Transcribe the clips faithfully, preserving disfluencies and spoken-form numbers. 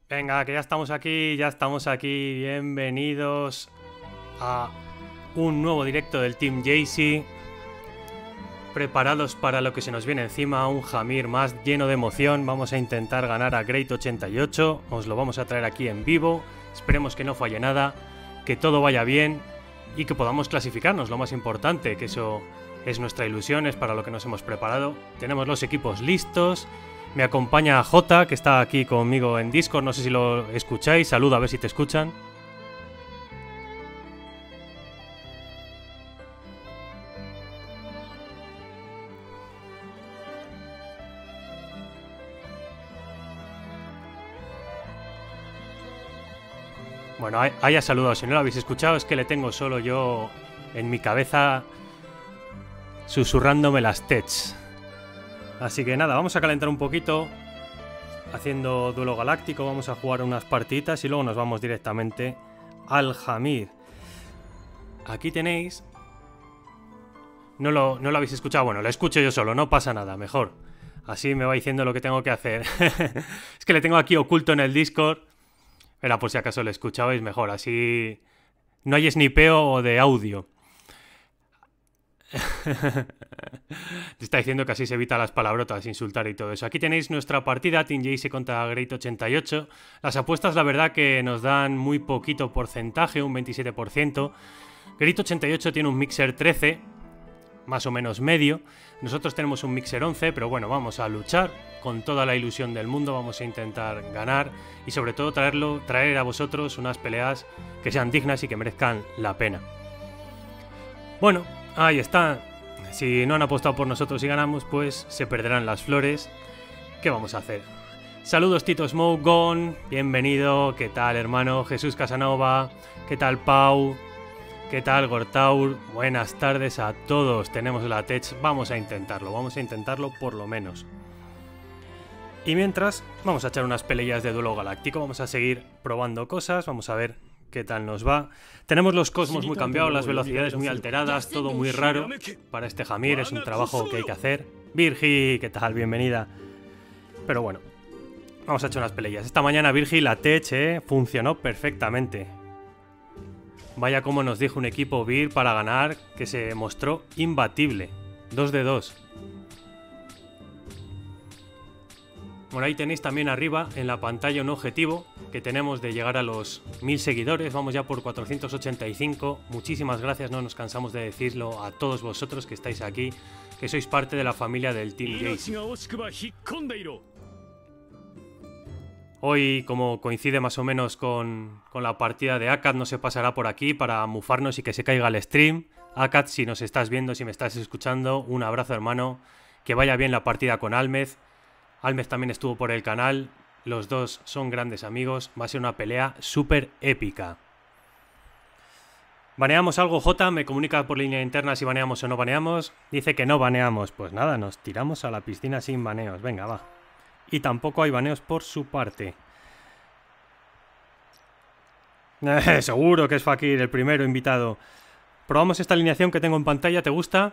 Venga, que ya estamos aquí, ya estamos aquí. Bienvenidos a un nuevo directo del Team Jaycee. Preparados para lo que se nos viene encima, un Hamir más lleno de emoción. Vamos a intentar ganar a Great ochenta y ocho. Os lo vamos a traer aquí en vivo. Esperemos que no falle nada, que todo vaya bien y que podamos clasificarnos, lo más importante, que eso es nuestra ilusión, es para lo que nos hemos preparado. Tenemos los equipos listos. Me acompaña Jota, que está aquí conmigo en Discord, no sé si lo escucháis. Saluda, a ver si te escuchan. Bueno, haya saludado, si no lo habéis escuchado es que le tengo solo yo en mi cabeza susurrándome las techs. Así que nada, vamos a calentar un poquito haciendo duelo galáctico, vamos a jugar unas partiditas y luego nos vamos directamente al Hamir. Aquí tenéis... No lo, no lo habéis escuchado, bueno, lo escucho yo solo, no pasa nada, mejor. Así me va diciendo lo que tengo que hacer. Es que le tengo aquí oculto en el Discord. Era por si acaso lo escuchabais mejor, así no hay snipeo de audio. Te está diciendo que así se evita las palabrotas, insultar y todo eso. Aquí tenéis nuestra partida, Team Jaycee contra Great ochenta y ocho. Las apuestas la verdad que nos dan muy poquito porcentaje, un veintisiete por ciento. Great ochenta y ocho tiene un mixer trece, más o menos medio. Nosotros tenemos un mixer once, pero bueno, vamos a luchar con toda la ilusión del mundo. Vamos a intentar ganar y sobre todo traerlo, traer a vosotros unas peleas que sean dignas y que merezcan la pena. Bueno, ahí está. Si no han apostado por nosotros y ganamos, pues se perderán las flores. ¿Qué vamos a hacer? Saludos Tito Smoke, Gon, bienvenido. ¿Qué tal, hermano? Jesús Casanova. ¿Qué tal, Pau? ¿Qué tal, Gortaur? Buenas tardes a todos. Tenemos la tech. Vamos a intentarlo. Vamos a intentarlo por lo menos. Y mientras, vamos a echar unas peleas de duelo galáctico. Vamos a seguir probando cosas. Vamos a ver qué tal nos va. Tenemos los cosmos muy cambiados, las velocidades muy alteradas, todo muy raro. Para este Hamir es un trabajo que hay que hacer. Virgi, ¿qué tal? Bienvenida. Pero bueno, vamos a echar unas peleas. Esta mañana Virgi, la tech, eh, funcionó perfectamente. Vaya como nos dijo un equipo Vir para ganar, que se mostró imbatible. dos de dos. Por ahí tenéis también arriba en la pantalla un objetivo que tenemos de llegar a los mil seguidores. Vamos ya por cuatrocientos ochenta y cinco. Muchísimas gracias, no nos cansamos de decirlo a todos vosotros que estáis aquí, que sois parte de la familia del Team Jaycee. Hoy, como coincide más o menos con, con la partida de Akat, no se pasará por aquí para mufarnos y que se caiga el stream. Akat, si nos estás viendo, si me estás escuchando, un abrazo, hermano. Que vaya bien la partida con Almez. Almez también estuvo por el canal. Los dos son grandes amigos. Va a ser una pelea súper épica. ¿Baneamos algo, J? Me comunica por línea interna si baneamos o no baneamos. Dice que no baneamos. Pues nada, nos tiramos a la piscina sin baneos. Venga, va. Y tampoco hay baneos por su parte. Eh, seguro que es Fakir el primero invitado. Probamos esta alineación que tengo en pantalla. ¿Te gusta?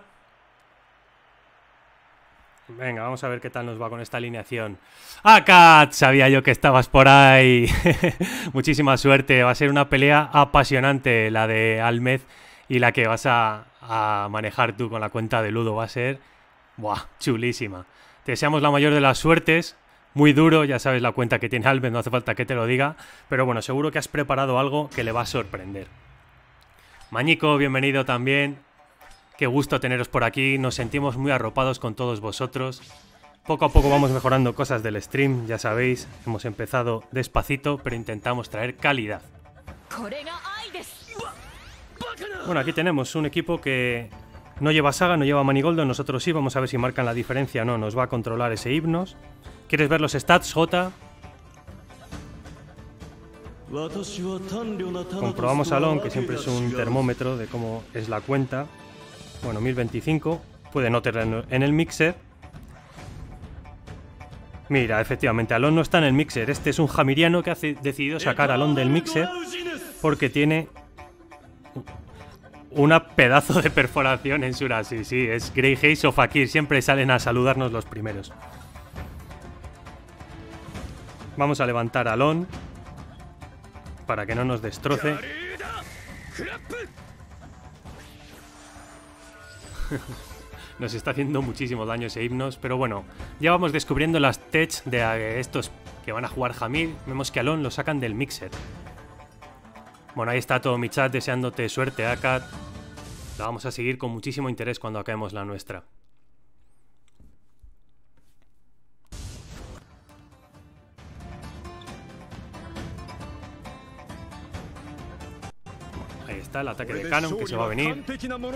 Venga, vamos a ver qué tal nos va con esta alineación. ¡Akat! Sabía yo que estabas por ahí. Muchísima suerte. Va a ser una pelea apasionante la de Almez y la que vas a, a manejar tú con la cuenta de Ludo. Va a ser... ¡buah! Chulísima. Te deseamos la mayor de las suertes. Muy duro, ya sabes la cuenta que tiene Almez, no hace falta que te lo diga. Pero bueno, seguro que has preparado algo que le va a sorprender. Mañico, bienvenido también. Qué gusto teneros por aquí, nos sentimos muy arropados con todos vosotros. Poco a poco vamos mejorando cosas del stream, ya sabéis, hemos empezado despacito, pero intentamos traer calidad. Bueno, aquí tenemos un equipo que no lleva saga, no lleva manigoldo, nosotros sí, vamos a ver si marcan la diferencia o no, nos va a controlar ese himnos. ¿Quieres ver los stats, Jota? Comprobamos a Lon, que siempre es un termómetro de cómo es la cuenta. Bueno, mil veinticinco. Puede no tener en el mixer. Mira, efectivamente, Alon no está en el mixer. Este es un hamiriano que ha decidido sacar a Alon del mixer porque tiene una pedazo de perforación en Sura. Sí, sí, es Grey Haze o Fakir. Siempre salen a saludarnos los primeros. Vamos a levantar a Lon. para que no nos destroce. Nos está haciendo muchísimo daño ese Hipnos, pero bueno, ya vamos descubriendo las tech de estos que van a jugar Hamid. Vemos que a Lon lo sacan del mixer. Bueno, ahí está todo mi chat deseándote suerte, Akat. La vamos a seguir con muchísimo interés cuando acabemos la nuestra. Ahí está el ataque de Canon que se va a venir.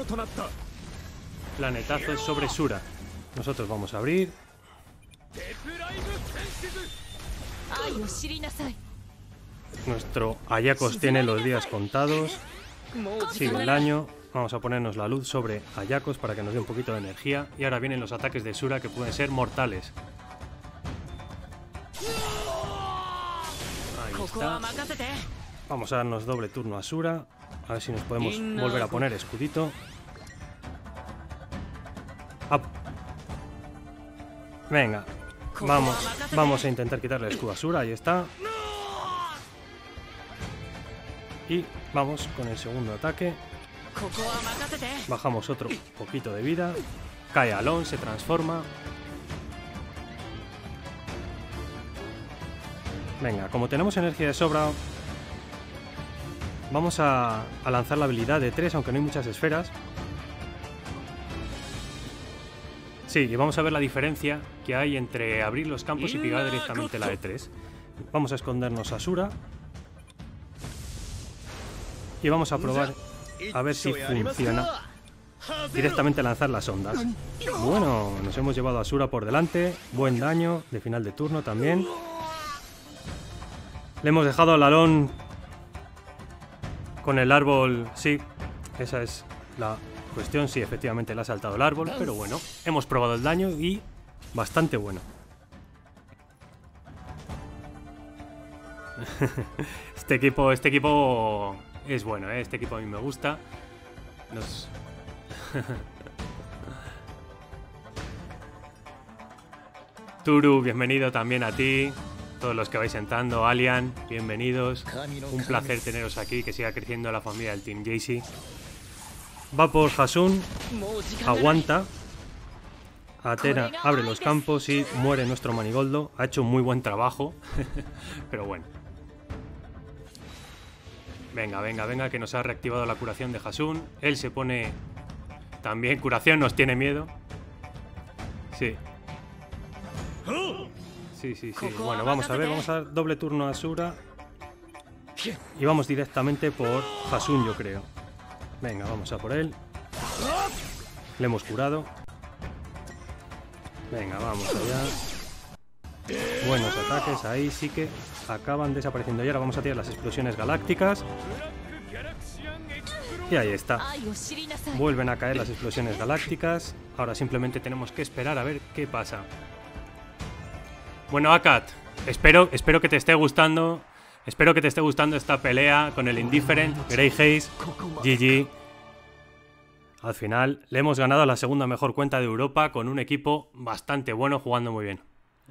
Planetazo es sobre Sura. Nosotros vamos a abrir. Nuestro Ayakos tiene los días contados. Sigue el daño. Vamos a ponernos la luz sobre Ayakos para que nos dé un poquito de energía. Y ahora vienen los ataques de Sura que pueden ser mortales. Ahí está. Vamos a darnos doble turno a Sura. A ver si nos podemos volver a poner escudito. Up. Venga, vamos, vamos a intentar quitarle el escudo a Sura, ahí está. Y vamos con el segundo ataque. Bajamos otro poquito de vida. Cae Alon, se transforma. Venga, como tenemos energía de sobra, vamos a, a lanzar la habilidad de tres, aunque no hay muchas esferas. Sí, y vamos a ver la diferencia que hay entre abrir los campos y picar directamente la de tres. Vamos a escondernos a Sura. Y vamos a probar a ver si funciona. Directamente lanzar las ondas. Bueno, nos hemos llevado a Sura por delante. Buen daño de final de turno también. Le hemos dejado al Alon con el árbol. Sí, esa es la cuestión. Sí, efectivamente le ha saltado el árbol, pero bueno, hemos probado el daño y bastante bueno. Este equipo, este equipo es bueno, ¿eh? Este equipo a mí me gusta. Nos... Turu, bienvenido también a ti. Todos los que vais entrando, Alian, bienvenidos. Un placer teneros aquí, que siga creciendo la familia del Team Jaycee. Va por Hasun, aguanta. Atena abre los campos y muere nuestro Manigoldo. Ha hecho un muy buen trabajo, pero bueno. Venga, venga, venga, que nos ha reactivado la curación de Hasun. Él se pone también curación, nos tiene miedo. Sí. Sí, sí, sí. Bueno, vamos a ver, vamos a dar doble turno a Sura. Y vamos directamente por Hasun, yo creo. Venga, vamos a por él. Le hemos curado. Venga, vamos allá. Buenos ataques, ahí sí que acaban desapareciendo. Y ahora vamos a tirar las explosiones galácticas. Y ahí está. Vuelven a caer las explosiones galácticas. Ahora simplemente tenemos que esperar a ver qué pasa. Bueno, Akat, espero, espero que te esté gustando. Espero que te esté gustando esta pelea con el Indifferent, Grey Haze, G G. Al final le hemos ganado a la segunda mejor cuenta de Europa con un equipo bastante bueno, jugando muy bien.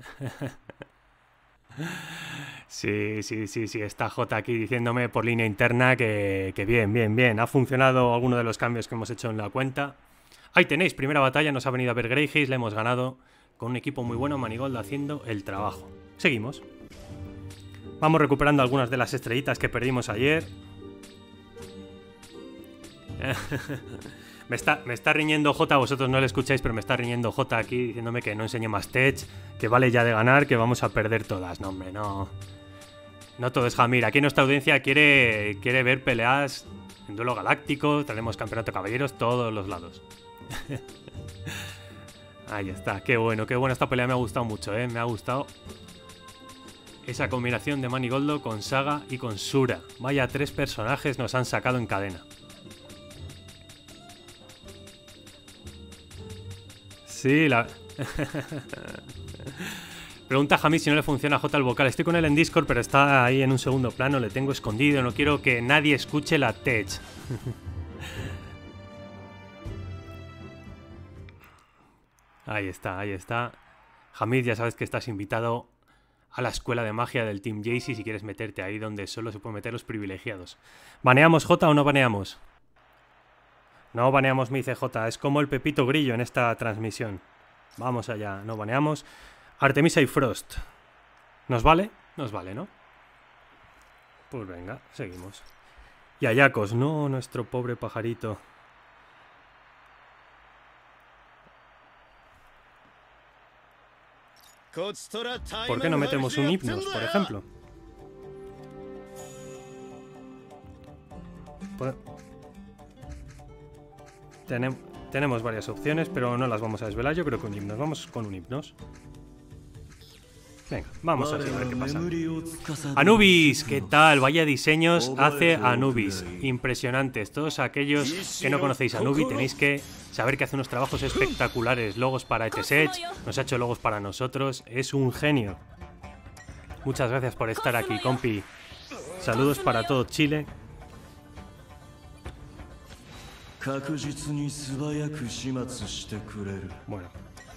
Sí, sí, sí, sí, está J aquí diciéndome por línea interna que, que bien, bien, bien. Ha funcionado alguno de los cambios que hemos hecho en la cuenta. Ahí tenéis, primera batalla, nos ha venido a ver Grey Haze, le hemos ganado con un equipo muy bueno, Manigoldo haciendo el trabajo. Seguimos. Vamos recuperando algunas de las estrellitas que perdimos ayer. me, está, me está riñendo J, vosotros no le escucháis, pero me está riñendo J aquí diciéndome que no enseñe más tech, que vale ya de ganar, que vamos a perder todas. No, hombre, no. No todo es Hamir. Aquí nuestra audiencia quiere, quiere ver peleas en duelo galáctico, tenemos campeonato caballeros, todos los lados. Ahí está, qué bueno, qué bueno. Esta pelea me ha gustado mucho, ¿eh? Me ha gustado esa combinación de Manigoldo con Saga y con Sura. Vaya, tres personajes nos han sacado en cadena. Sí, la... Pregunta Jamí si no le funciona a J el vocal. Estoy con él en Discord, pero está ahí en un segundo plano. Le tengo escondido, no quiero que nadie escuche la tech. Ahí está, ahí está. Hamid, ya sabes que estás invitado a la escuela de magia del Team Jaycee si quieres meterte ahí donde solo se pueden meter los privilegiados. ¿Baneamos J o no baneamos? No baneamos, mi C J, es como el Pepito Grillo en esta transmisión. Vamos allá, no baneamos. Artemisa y Frost. ¿Nos vale? Nos vale, ¿no? Pues venga, seguimos. Y Ayakos, no, nuestro pobre pajarito. ¿Por qué no metemos un Hypnos, por ejemplo? Por... Tenem... Tenemos varias opciones, pero no las vamos a desvelar. Yo creo que un Hypnos. Vamos con un Hypnos. Venga, vamos a ver qué pasa. Anubis, ¿qué tal? Vaya diseños hace Anubis. Impresionantes. Todos aquellos que no conocéis a Anubis tenéis que saber que hace unos trabajos espectaculares. Logos para Etesech, nos ha hecho logos para nosotros. Es un genio. Muchas gracias por estar aquí, compi. Saludos para todo Chile. Bueno.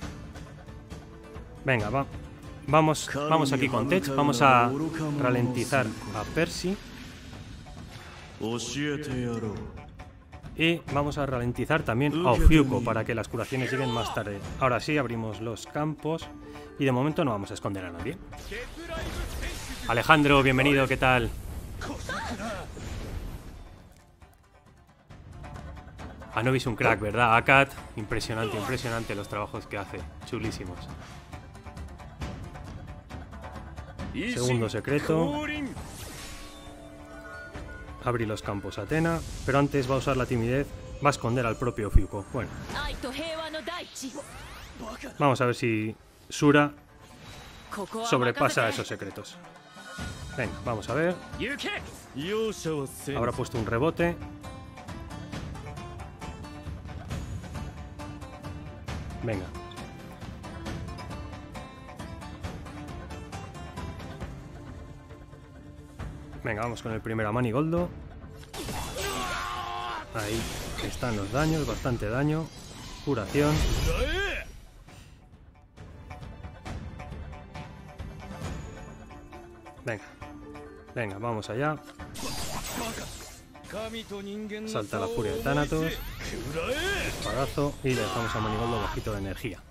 Venga, va. Vamos, vamos aquí con Tech, vamos a ralentizar a Percy. Y vamos a ralentizar también a Ofiuco para que las curaciones lleguen más tarde. Ahora sí, abrimos los campos y de momento no vamos a esconder a nadie. Alejandro, bienvenido, ¿qué tal? Anubis un crack, ¿verdad? Akat, impresionante, impresionante los trabajos que hace, chulísimos. Segundo secreto. Abrir los campos Atena, pero antes va a usar la timidez, va a esconder al propio Ofiuco. Bueno. Vamos a ver si Sura sobrepasa esos secretos. Venga, vamos a ver. Habrá puesto un rebote. Venga. Venga, vamos con el primer a Manigoldo. Ahí están los daños, bastante daño. Curación. Venga. Venga, vamos allá. Salta la furia de Thanatos. Espadazo. Y le dejamos a Manigoldo bajito de energía.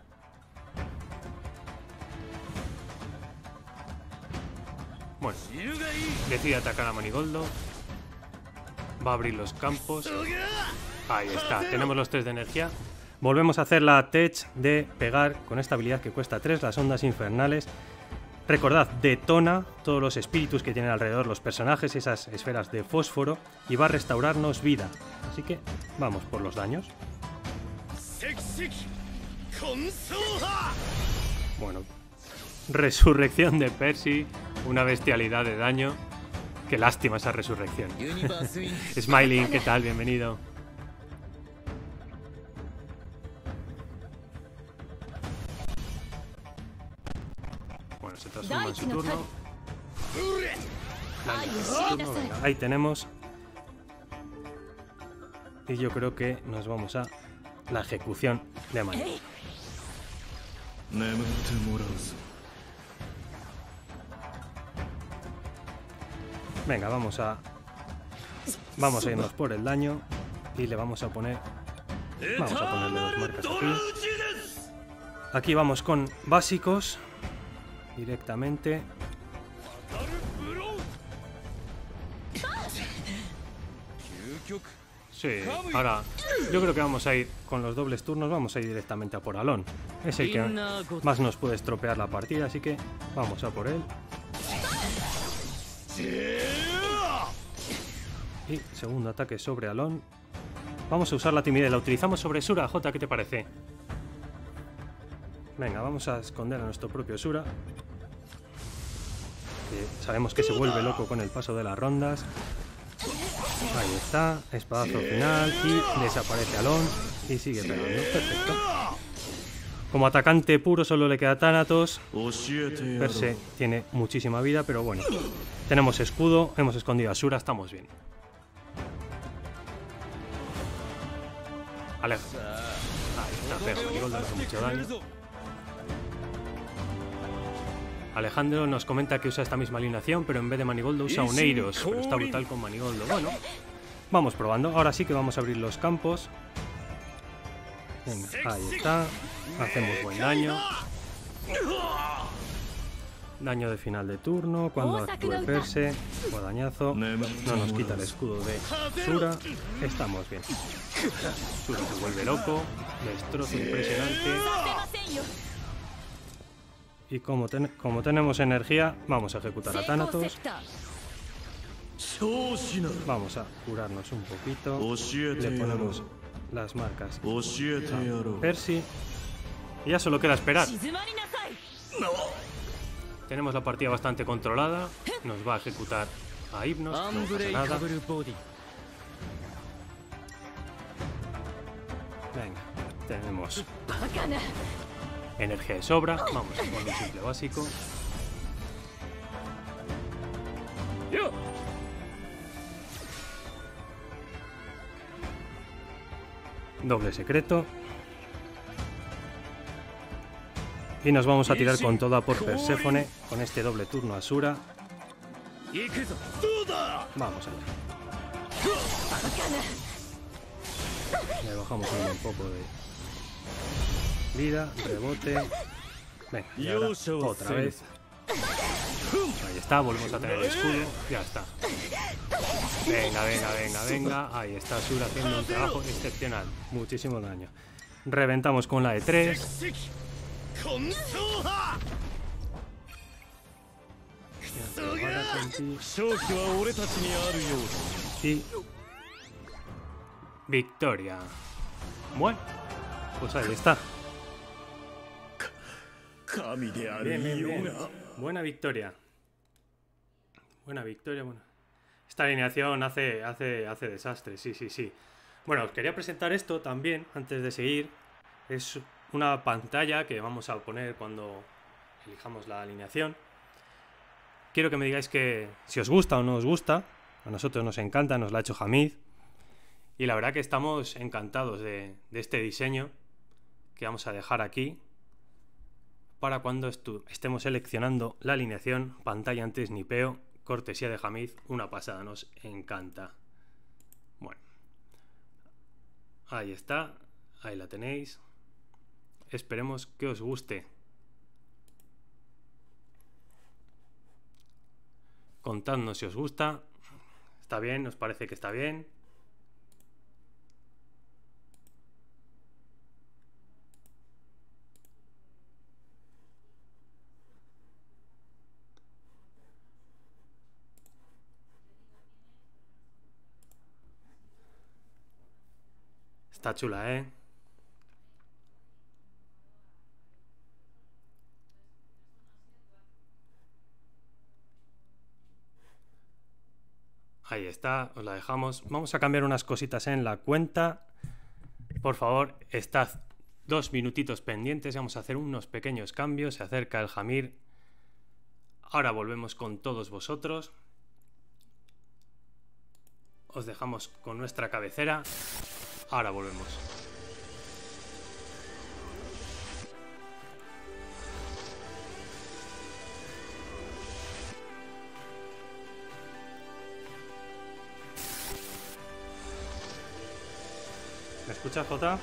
Bueno, decide atacar a Manigoldo. Va a abrir los campos. Ahí está, tenemos los tres de energía. Volvemos a hacer la tech de pegar con esta habilidad que cuesta tres, las ondas infernales. Recordad, detona todos los espíritus que tienen alrededor los personajes, esas esferas de fósforo, y va a restaurarnos vida. Así que vamos por los daños. Bueno, resurrección de Percy, una bestialidad de daño. Qué lástima esa resurrección. Smiling, ¿qué tal? Bienvenido. Bueno, se transforma en su turno. turno. Venga, ahí tenemos. Y yo creo que nos vamos a la ejecución de Mani. Venga, vamos a vamos a irnos por el daño y le vamos a poner vamos a ponerle dos marcas aquí. Aquí vamos con básicos directamente. Sí, ahora yo creo que vamos a ir con los dobles turnos, vamos a ir directamente a por Alon. Es el que más nos puede estropear la partida, así que vamos a por él. Y segundo ataque sobre Alon. Vamos a usar la timidez, la utilizamos sobre Sura. J, ¿qué te parece? Venga, vamos a esconder a nuestro propio Sura, que sabemos que se vuelve loco con el paso de las rondas. Ahí está, espadazo final y desaparece Alon y sigue pegando. Perfecto. Como atacante puro solo le queda Thanatos. Perse tiene muchísima vida, pero bueno. Tenemos escudo, hemos escondido a Sura, estamos bien. Aleja. Ahí está, pega. Manigoldo le hace mucho daño. Alejandro nos comenta que usa esta misma alineación, pero en vez de Manigoldo usa un Eiros, pero está brutal con Manigoldo. Bueno, vamos probando. Ahora sí que vamos a abrir los campos. Venga, ahí está. Hacemos buen daño. Daño de final de turno. Cuando actúe Perse. Guadañazo. No nos quita el escudo de Sura. Estamos bien. Sura se vuelve loco. Destrozo impresionante. Y como, ten como tenemos energía, vamos a ejecutar a Thanatos. Vamos a curarnos un poquito. Le ponemos las marcas a Percy. Y ya solo queda esperar. Tenemos la partida bastante controlada. Nos va a ejecutar a Hypnos. No pasa nada. Venga, tenemos energía de sobra. Vamos con un simple básico. Doble secreto. Y nos vamos a tirar con toda por Perséfone con este doble turno a Sura. Vamos allá. Le bajamos un poco de vida, rebote. Venga, y ahora otra vez. Ahí está, volvemos a tener el escudo. Ya está. Venga, venga, venga, venga. Ahí está Sura haciendo un trabajo excepcional. Muchísimo daño. Reventamos con la E tres. Y victoria. Bueno, pues ahí está. Bien, bien, bien. Buena victoria. Buena victoria, bueno. Esta alineación hace, hace, hace desastre, sí, sí, sí. Bueno, os quería presentar esto también, antes de seguir. Es una pantalla que vamos a poner cuando elijamos la alineación. Quiero que me digáis que si os gusta o no os gusta. A nosotros nos encanta, nos la ha hecho Hamid. Y la verdad que estamos encantados de, de este diseño que vamos a dejar aquí para cuando estemos seleccionando la alineación. Pantalla anti-snipeo, cortesía de Hamid, una pasada, nos encanta. Bueno, ahí está, ahí la tenéis. Esperemos que os guste. Contadnos si os gusta. ¿Está bien? ¿Os parece que está bien? Está chula, ¿eh? Ahí está, os la dejamos. Vamos a cambiar unas cositas en la cuenta. Por favor, estad dos minutitos pendientes. Vamos a hacer unos pequeños cambios. Se acerca el Hamid. Ahora volvemos con todos vosotros. Os dejamos con nuestra cabecera. Ahora volvemos. ¿Me escuchas, Jota?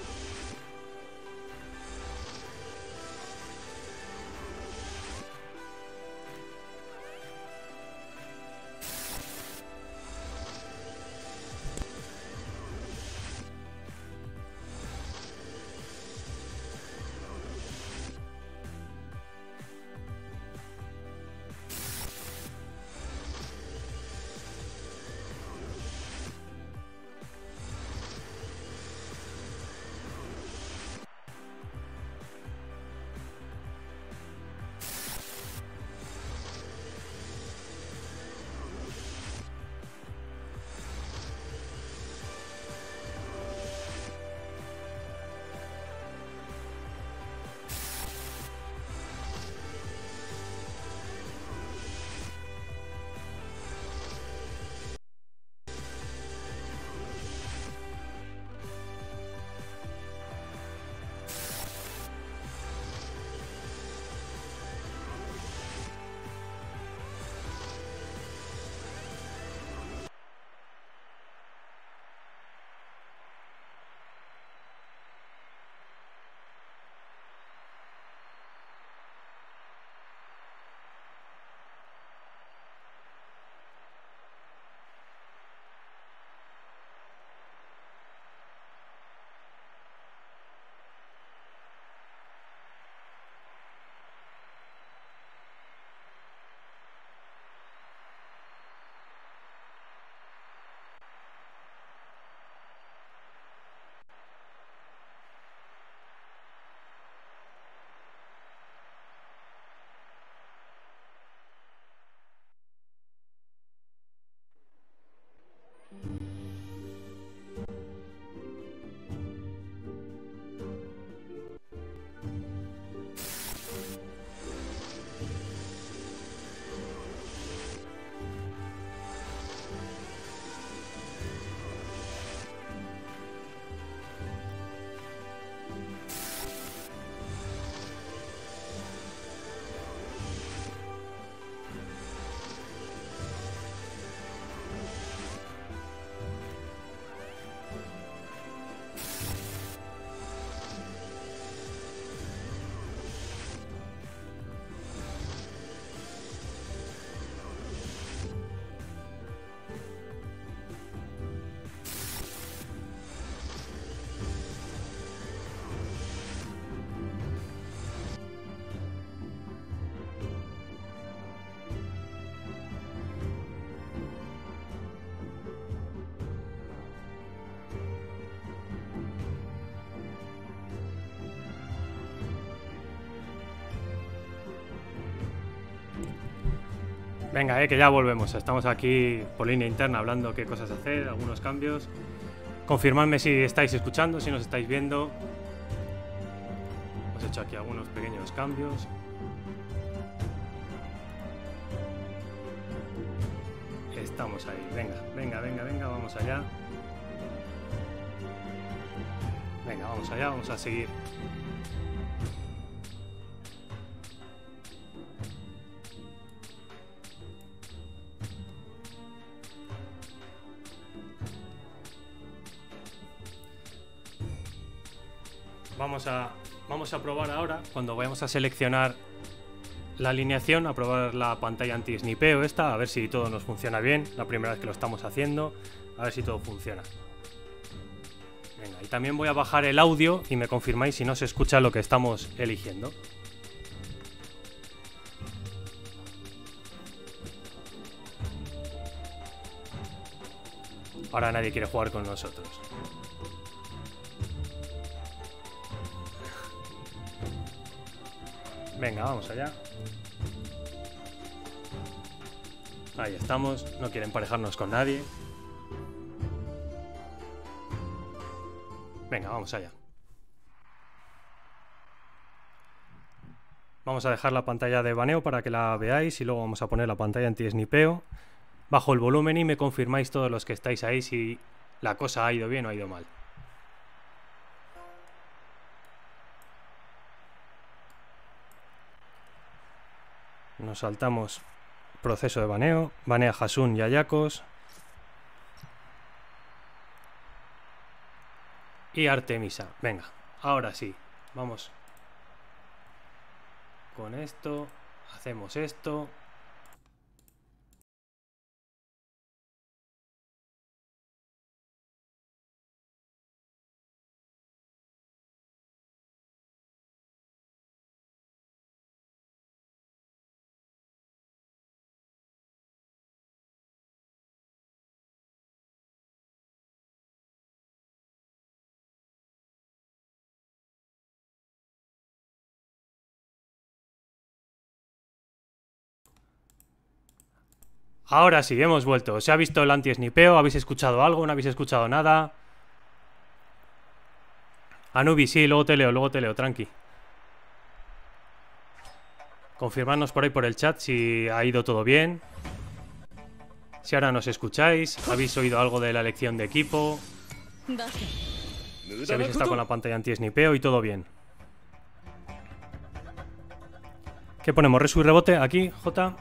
Venga, eh, que ya volvemos. Estamos aquí por línea interna hablando qué cosas hacer, algunos cambios. Confirmadme si estáis escuchando, si nos estáis viendo. Hemos hecho aquí algunos pequeños cambios. Estamos ahí. Venga, venga, venga, venga, vamos allá. Venga, vamos allá, vamos a seguir. Vamos a, vamos a probar ahora, cuando vayamos a seleccionar la alineación, a probar la pantalla anti-snipeo esta, a ver si todo nos funciona bien. La primera vez que lo estamos haciendo, a ver si todo funciona. Venga, y también voy a bajar el audio y me confirmáis si no se escucha lo que estamos eligiendo. Ahora nadie quiere jugar con nosotros. Venga, vamos allá. Ahí estamos, no quieren emparejarnos con nadie. Venga, vamos allá. Vamos a dejar la pantalla de baneo para que la veáis y luego vamos a poner la pantalla anti-snipeo. Bajo el volumen y me confirmáis todos los que estáis ahí si la cosa ha ido bien o ha ido mal. Nos saltamos proceso de baneo, banea Hasun y Ayakos. Y Artemisa. Venga, ahora sí, vamos. Con esto, hacemos esto. Ahora sí, hemos vuelto. ¿Se ha visto el anti-snipeo? ¿Habéis escuchado algo? ¿No habéis escuchado nada? Anubi, sí, luego te leo, luego te leo, tranqui. Confirmadnos por ahí por el chat si ha ido todo bien. Si ahora nos escucháis, habéis oído algo de la elección de equipo. Si habéis estado con la pantalla anti-snipeo y todo bien. ¿Qué ponemos? ¿Resu y rebote? Aquí, J.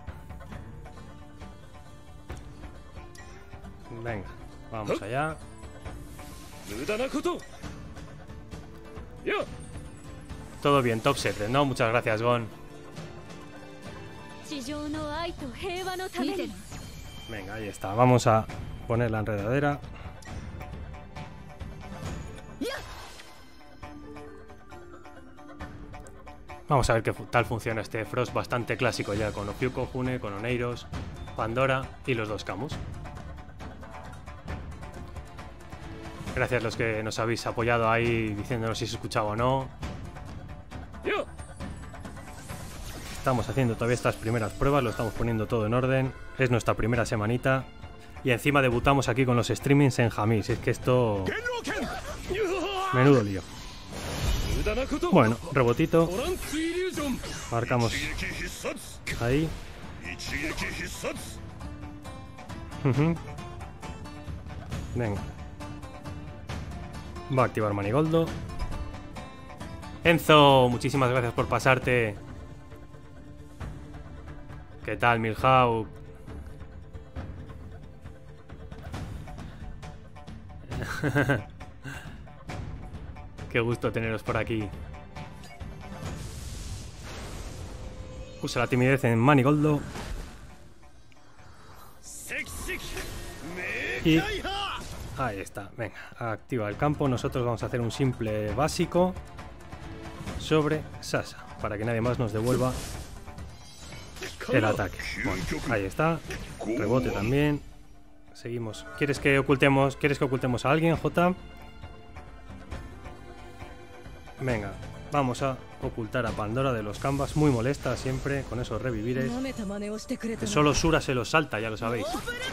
Venga, vamos allá. Todo bien, top secret, ¿no? Muchas gracias, Gon. Venga, ahí está. Vamos a poner la enredadera. Vamos a ver qué tal funciona este Frost bastante clásico ya, con Ofiuco, June, con Oneiros, Pandora y los dos Camus. Gracias a los que nos habéis apoyado ahí diciéndonos si se escuchaba o no. Estamos haciendo todavía estas primeras pruebas, lo estamos poniendo todo en orden. Es nuestra primera semanita. Y encima debutamos aquí con los streamings en Jamis. Es que esto... menudo lío. Bueno, rebotito. Marcamos ahí. Uh-huh. Venga. Va a activar Manigoldo. Enzo, muchísimas gracias por pasarte. ¿Qué tal, Milhau? Qué gusto teneros por aquí. Usa la timidez en Manigoldo. Y... ahí está, venga, activa el campo. Nosotros vamos a hacer un simple básico sobre Sasha, para que nadie más nos devuelva el ataque. Bueno, ahí está, rebote también. Seguimos. ¿Quieres que ocultemos, ¿quieres que ocultemos a alguien, J? Venga, Vamos a ocultar a Pandora de los Canvas, muy molesta siempre con esos revivires. Que solo Sura se los salta, ya lo sabéis.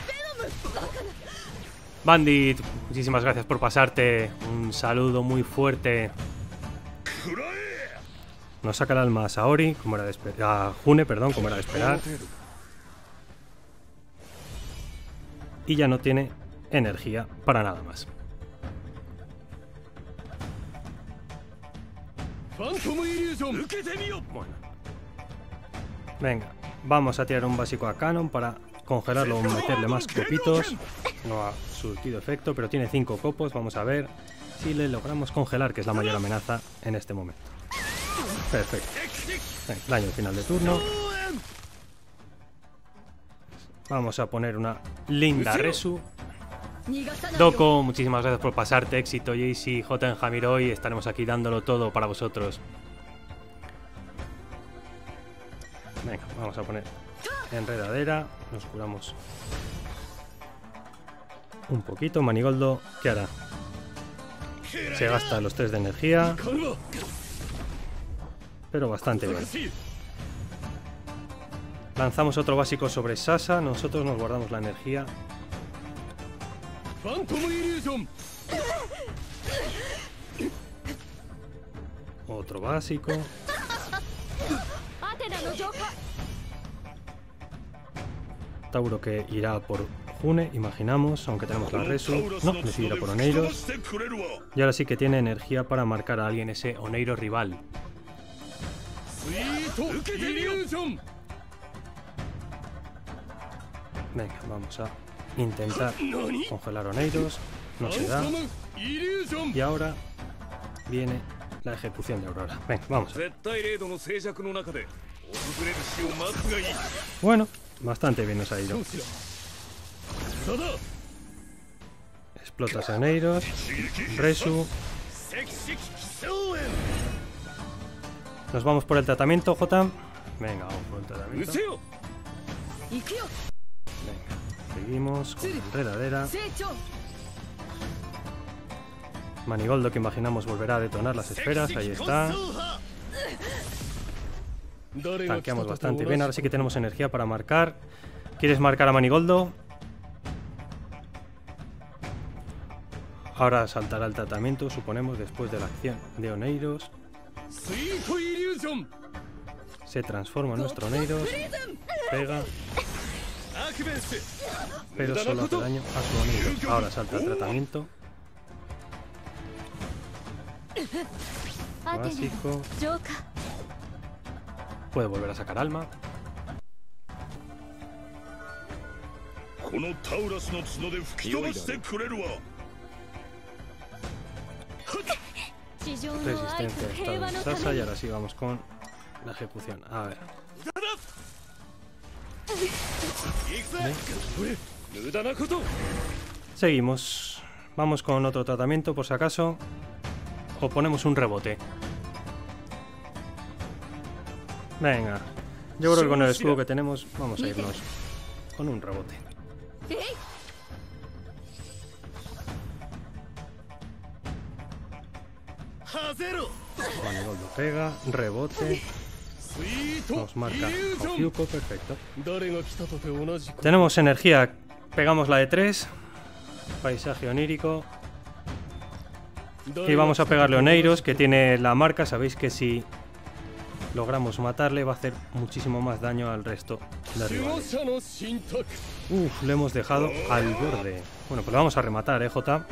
Bandit, muchísimas gracias por pasarte. Un saludo muy fuerte. Nos saca el alma a Saori, como era de esperar. A June, perdón, como era de esperar. Y ya no tiene energía para nada más. Bueno. Venga, vamos a tirar un básico a Canon para congelarlo o meterle más copitos. No ha surtido efecto, pero tiene cinco copos. Vamos a ver si le logramos congelar, que es la mayor amenaza en este momento. Perfecto. Venga, daño al final de turno. Vamos a poner una linda Resu. Doko, muchísimas gracias por pasarte. Éxito, Jaycee, J en Jamiroi. Estaremos aquí dándolo todo para vosotros. Venga, vamos a poner enredadera. Nos curamos un poquito. Manigoldo, ¿qué hará? Se gasta los tres de energía, pero bastante bien. Lanzamos otro básico sobre Sasa. Nosotros nos guardamos la energía. Otro básico. Tauro que irá por June, imaginamos, aunque tenemos la Resu. No, decide ir a por Oneiros. Y ahora sí que tiene energía para marcar a alguien, ese Oneiro rival. Venga, vamos a intentar congelar Oneiros. No se da. Y ahora viene la ejecución de Aurora. Venga, vamos. Bueno, bastante bien nos ha ido. Explotas a Oneiros. Resu. Nos vamos por el tratamiento, J. Venga, vamos por el tratamiento. Venga, seguimos con enredadera. Manigoldo, que imaginamos volverá a detonar las esferas. Ahí está. Tanqueamos bastante bien. Ahora sí que tenemos energía para marcar. ¿Quieres marcar a Manigoldo? Ahora saltará el tratamiento, suponemos, después de la acción de Oneiros. Se transforma en nuestro Oneiros. Pega. Pero solo hace daño a su Oneiros. Ahora salta el tratamiento. Básico. Puede volver a sacar alma. Resistencia estado en Sasa y ahora sí vamos con la ejecución. A ver. Seguimos. Vamos con otro tratamiento por si acaso. O ponemos un rebote. Venga. Yo creo que con el escudo que tenemos vamos a irnos con un rebote. Manigoldo pega, rebote. Nos marca Okyuko, perfecto. Tenemos energía. Pegamos la de tres. Paisaje onírico. Y vamos a pegarle a Oneiros, que tiene la marca. Sabéis que si logramos matarle va a hacer muchísimo más daño al resto de rivales. Uf, le hemos dejado al borde. Bueno, pues le vamos a rematar, eh, J.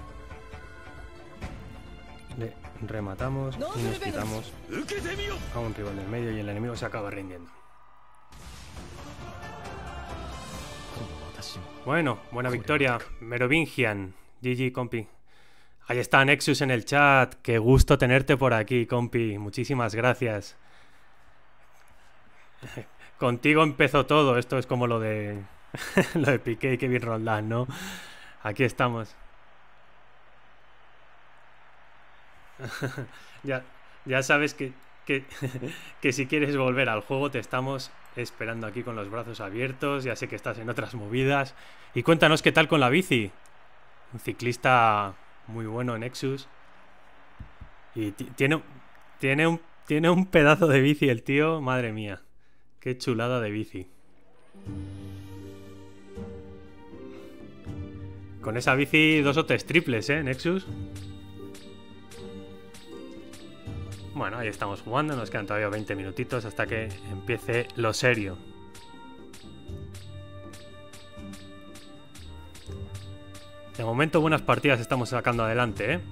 Le rematamos y nos quitamos a un rival del medio y el enemigo se acaba rindiendo. Bueno, buena victoria. Merovingian. G G, compi. Ahí está Nexus en el chat. Qué gusto tenerte por aquí, compi. Muchísimas gracias. Contigo empezó todo. Esto es como lo de lo de Piqué y Kevin Roldán, ¿no? Aquí estamos. ya, ya sabes que, que, que si quieres volver al juego te estamos esperando aquí con los brazos abiertos. Ya sé que estás en otras movidas. Y cuéntanos qué tal con la bici. Un ciclista muy bueno en Nexus. Y tiene... Tiene un, tiene un pedazo de bici el tío, madre mía. Qué chulada de bici. Con esa bici dos o tres triples, ¿eh, Nexus? Bueno, ahí estamos jugando, nos quedan todavía veinte minutitos hasta que empiece lo serio. De momento buenas partidas estamos sacando adelante, ¿eh?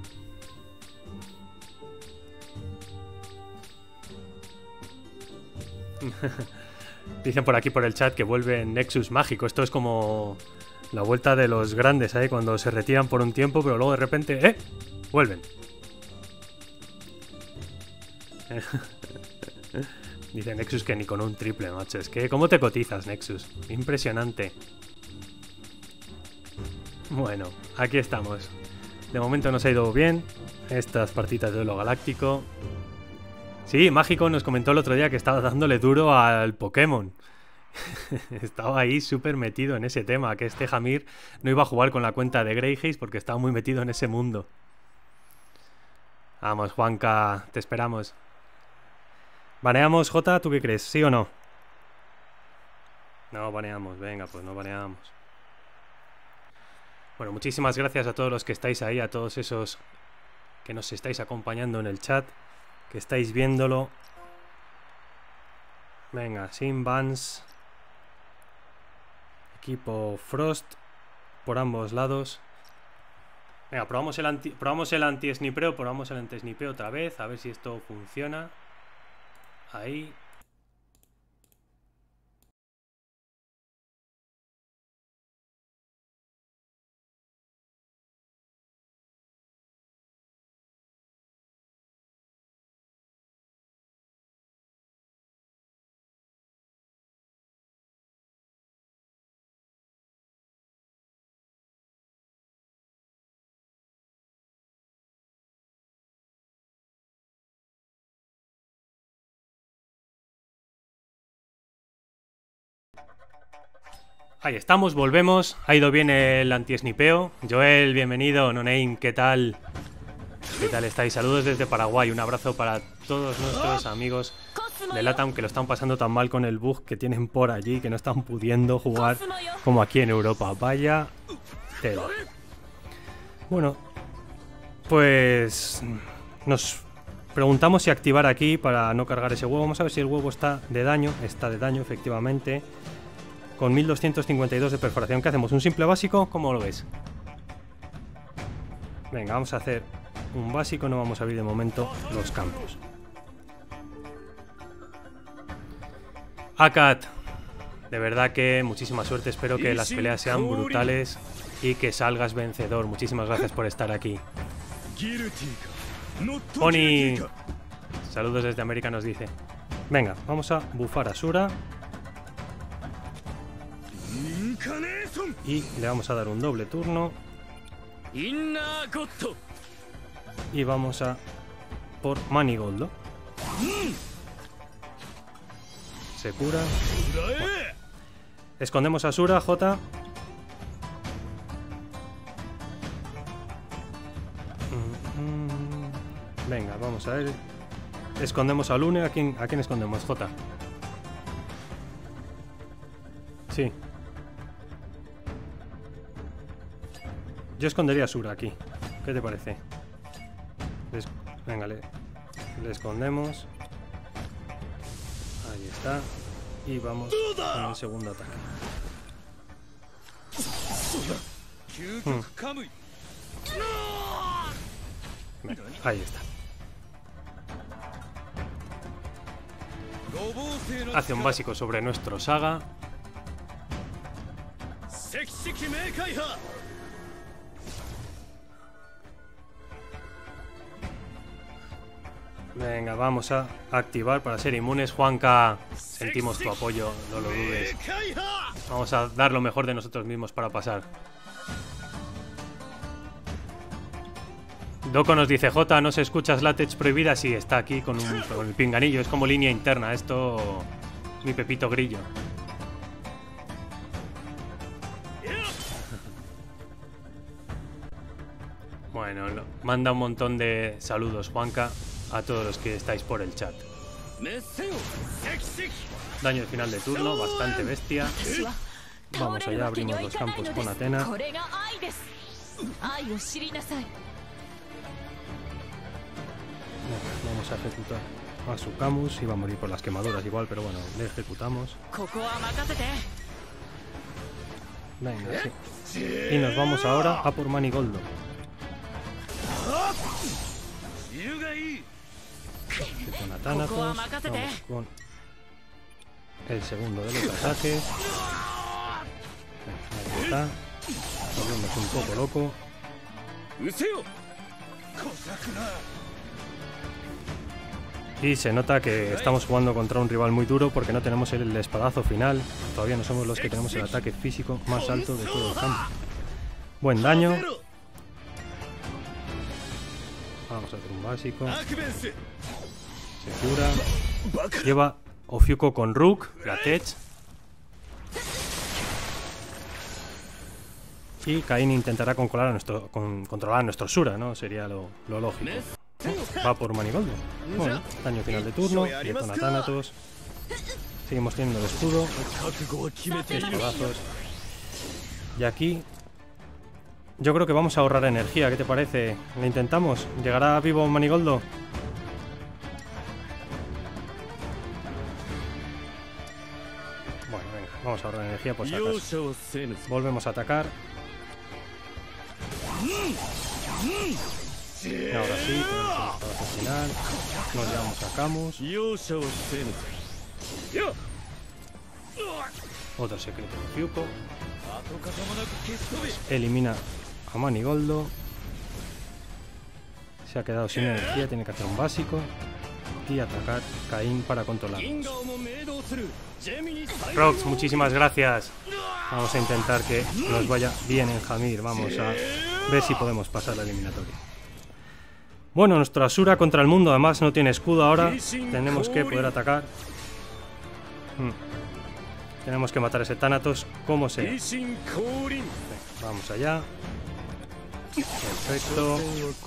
Dicen por aquí por el chat que vuelve Nexus mágico. Esto es como la vuelta de los grandes, ¿eh? Cuando se retiran por un tiempo, pero luego de repente, ¡eh! Vuelven. Dice Nexus que ni con un triple, macho. Es que, ¿cómo te cotizas, Nexus? Impresionante. Bueno, aquí estamos. De momento nos ha ido bien estas partidas de duelo galáctico. Sí, Mágico nos comentó el otro día que estaba dándole duro al Pokémon. Estaba ahí súper metido en ese tema, que este Jamir no iba a jugar con la cuenta de Greyhaze porque estaba muy metido en ese mundo. Vamos, Juanca, te esperamos. ¿Baneamos, Jota? ¿Tú qué crees? ¿Sí o no? No baneamos, venga, pues no baneamos. Bueno, muchísimas gracias a todos los que estáis ahí, a todos esos que nos estáis acompañando en el chat, que estáis viéndolo. Venga, sin bans. Equipo Frost por ambos lados. Venga, probamos el anti, probamos el anti-snipeo, probamos el anti-snipeo otra vez, a ver si esto funciona. Ahí. Ahí estamos, volvemos. Ha ido bien el anti-snipeo. Joel, bienvenido. No Name, ¿qué tal? ¿Qué tal estáis? Saludos desde Paraguay. Un abrazo para todos nuestros amigos de LATAM que lo están pasando tan mal con el bug que tienen por allí, que no están pudiendo jugar como aquí en Europa. Vaya tela. Bueno, pues nos preguntamos si activar aquí para no cargar ese huevo. Vamos a ver si el huevo está de daño. Está de daño, efectivamente. Con mil doscientos cincuenta y dos de perforación. ¿Qué hacemos? ¿Un simple básico? ¿Cómo lo ves? Venga, vamos a hacer un básico. No vamos a abrir de momento los campos. Akat, de verdad que muchísima suerte. Espero que las peleas sean brutales y que salgas vencedor. Muchísimas gracias por estar aquí. Oni, saludos desde América, nos dice. Venga, vamos a bufar a Sura. Y le vamos a dar un doble turno. Y vamos a por Manigoldo. Se cura. Bueno. Escondemos a Sura, J. Venga, vamos a ver. Escondemos a Lune. ¿A quién, a quién escondemos, J? Sí. Yo escondería a Sura aquí. ¿Qué te parece? Les... Venga, le... le escondemos. Ahí está. Y vamos con el segundo ataque. Hmm. Venga, ahí está. Hace un básico sobre nuestro Saga. Venga, vamos a activar para ser inmunes. Juanca, sentimos tu apoyo, no lo dudes. Vamos a dar lo mejor de nosotros mismos para pasar. Doco nos dice, J, ¿no se escuchas látex prohibida? Sí, está aquí con, un, con el pinganillo, es como línea interna, esto... mi Pepito Grillo. Bueno, manda un montón de saludos, Juanca. a todos los que estáis por el chat. Daño de final de turno, bastante bestia. Vamos allá, abrimos los campos con Athena. Vamos a ejecutar a su Camus. Iba a morir por las quemaduras igual, pero bueno, le ejecutamos. Venga, sí. Y nos vamos ahora a por Manigoldo. Con Athanatos, vamos con el segundo de los ataques. Ahí está. Volvemos un poco loco. Y se nota que estamos jugando contra un rival muy duro porque no tenemos el espadazo final. Todavía no somos los que tenemos el ataque físico más alto de todo el campo. Buen daño. Vamos a hacer un básico. Se cura. Lleva Ofiuco con Rook, la Tech. Y Caín intentará controlar a nuestro, con, controlar a nuestro Sura, ¿no? Sería lo, lo lógico. Va por Manigoldo. Bueno, daño final de turno. Y con Athanatos. Seguimos teniendo el escudo. Espadazos. Y aquí yo creo que vamos a ahorrar energía. ¿Qué te parece? ¿Le intentamos? ¿Llegará vivo Manigoldo? Bueno, venga, vamos a ahorrar energía por si acaso. Volvemos a atacar. Ahora sí, tenemos el espadazo final. Nos llevamos a Camus. Otro secreto de Ofiuco. Elimina a Manigoldo. Se ha quedado sin energía, tiene que hacer un básico. Y atacar Caín para controlarnos. Rox, muchísimas gracias. Vamos a intentar que nos vaya bien en Hamir. Vamos a ver si podemos pasar la eliminatoria. Bueno, nuestro Asura contra el mundo además no tiene escudo ahora. Tenemos que poder atacar. Hmm. Tenemos que matar a ese Thanatos como sea. Vamos allá. Perfecto.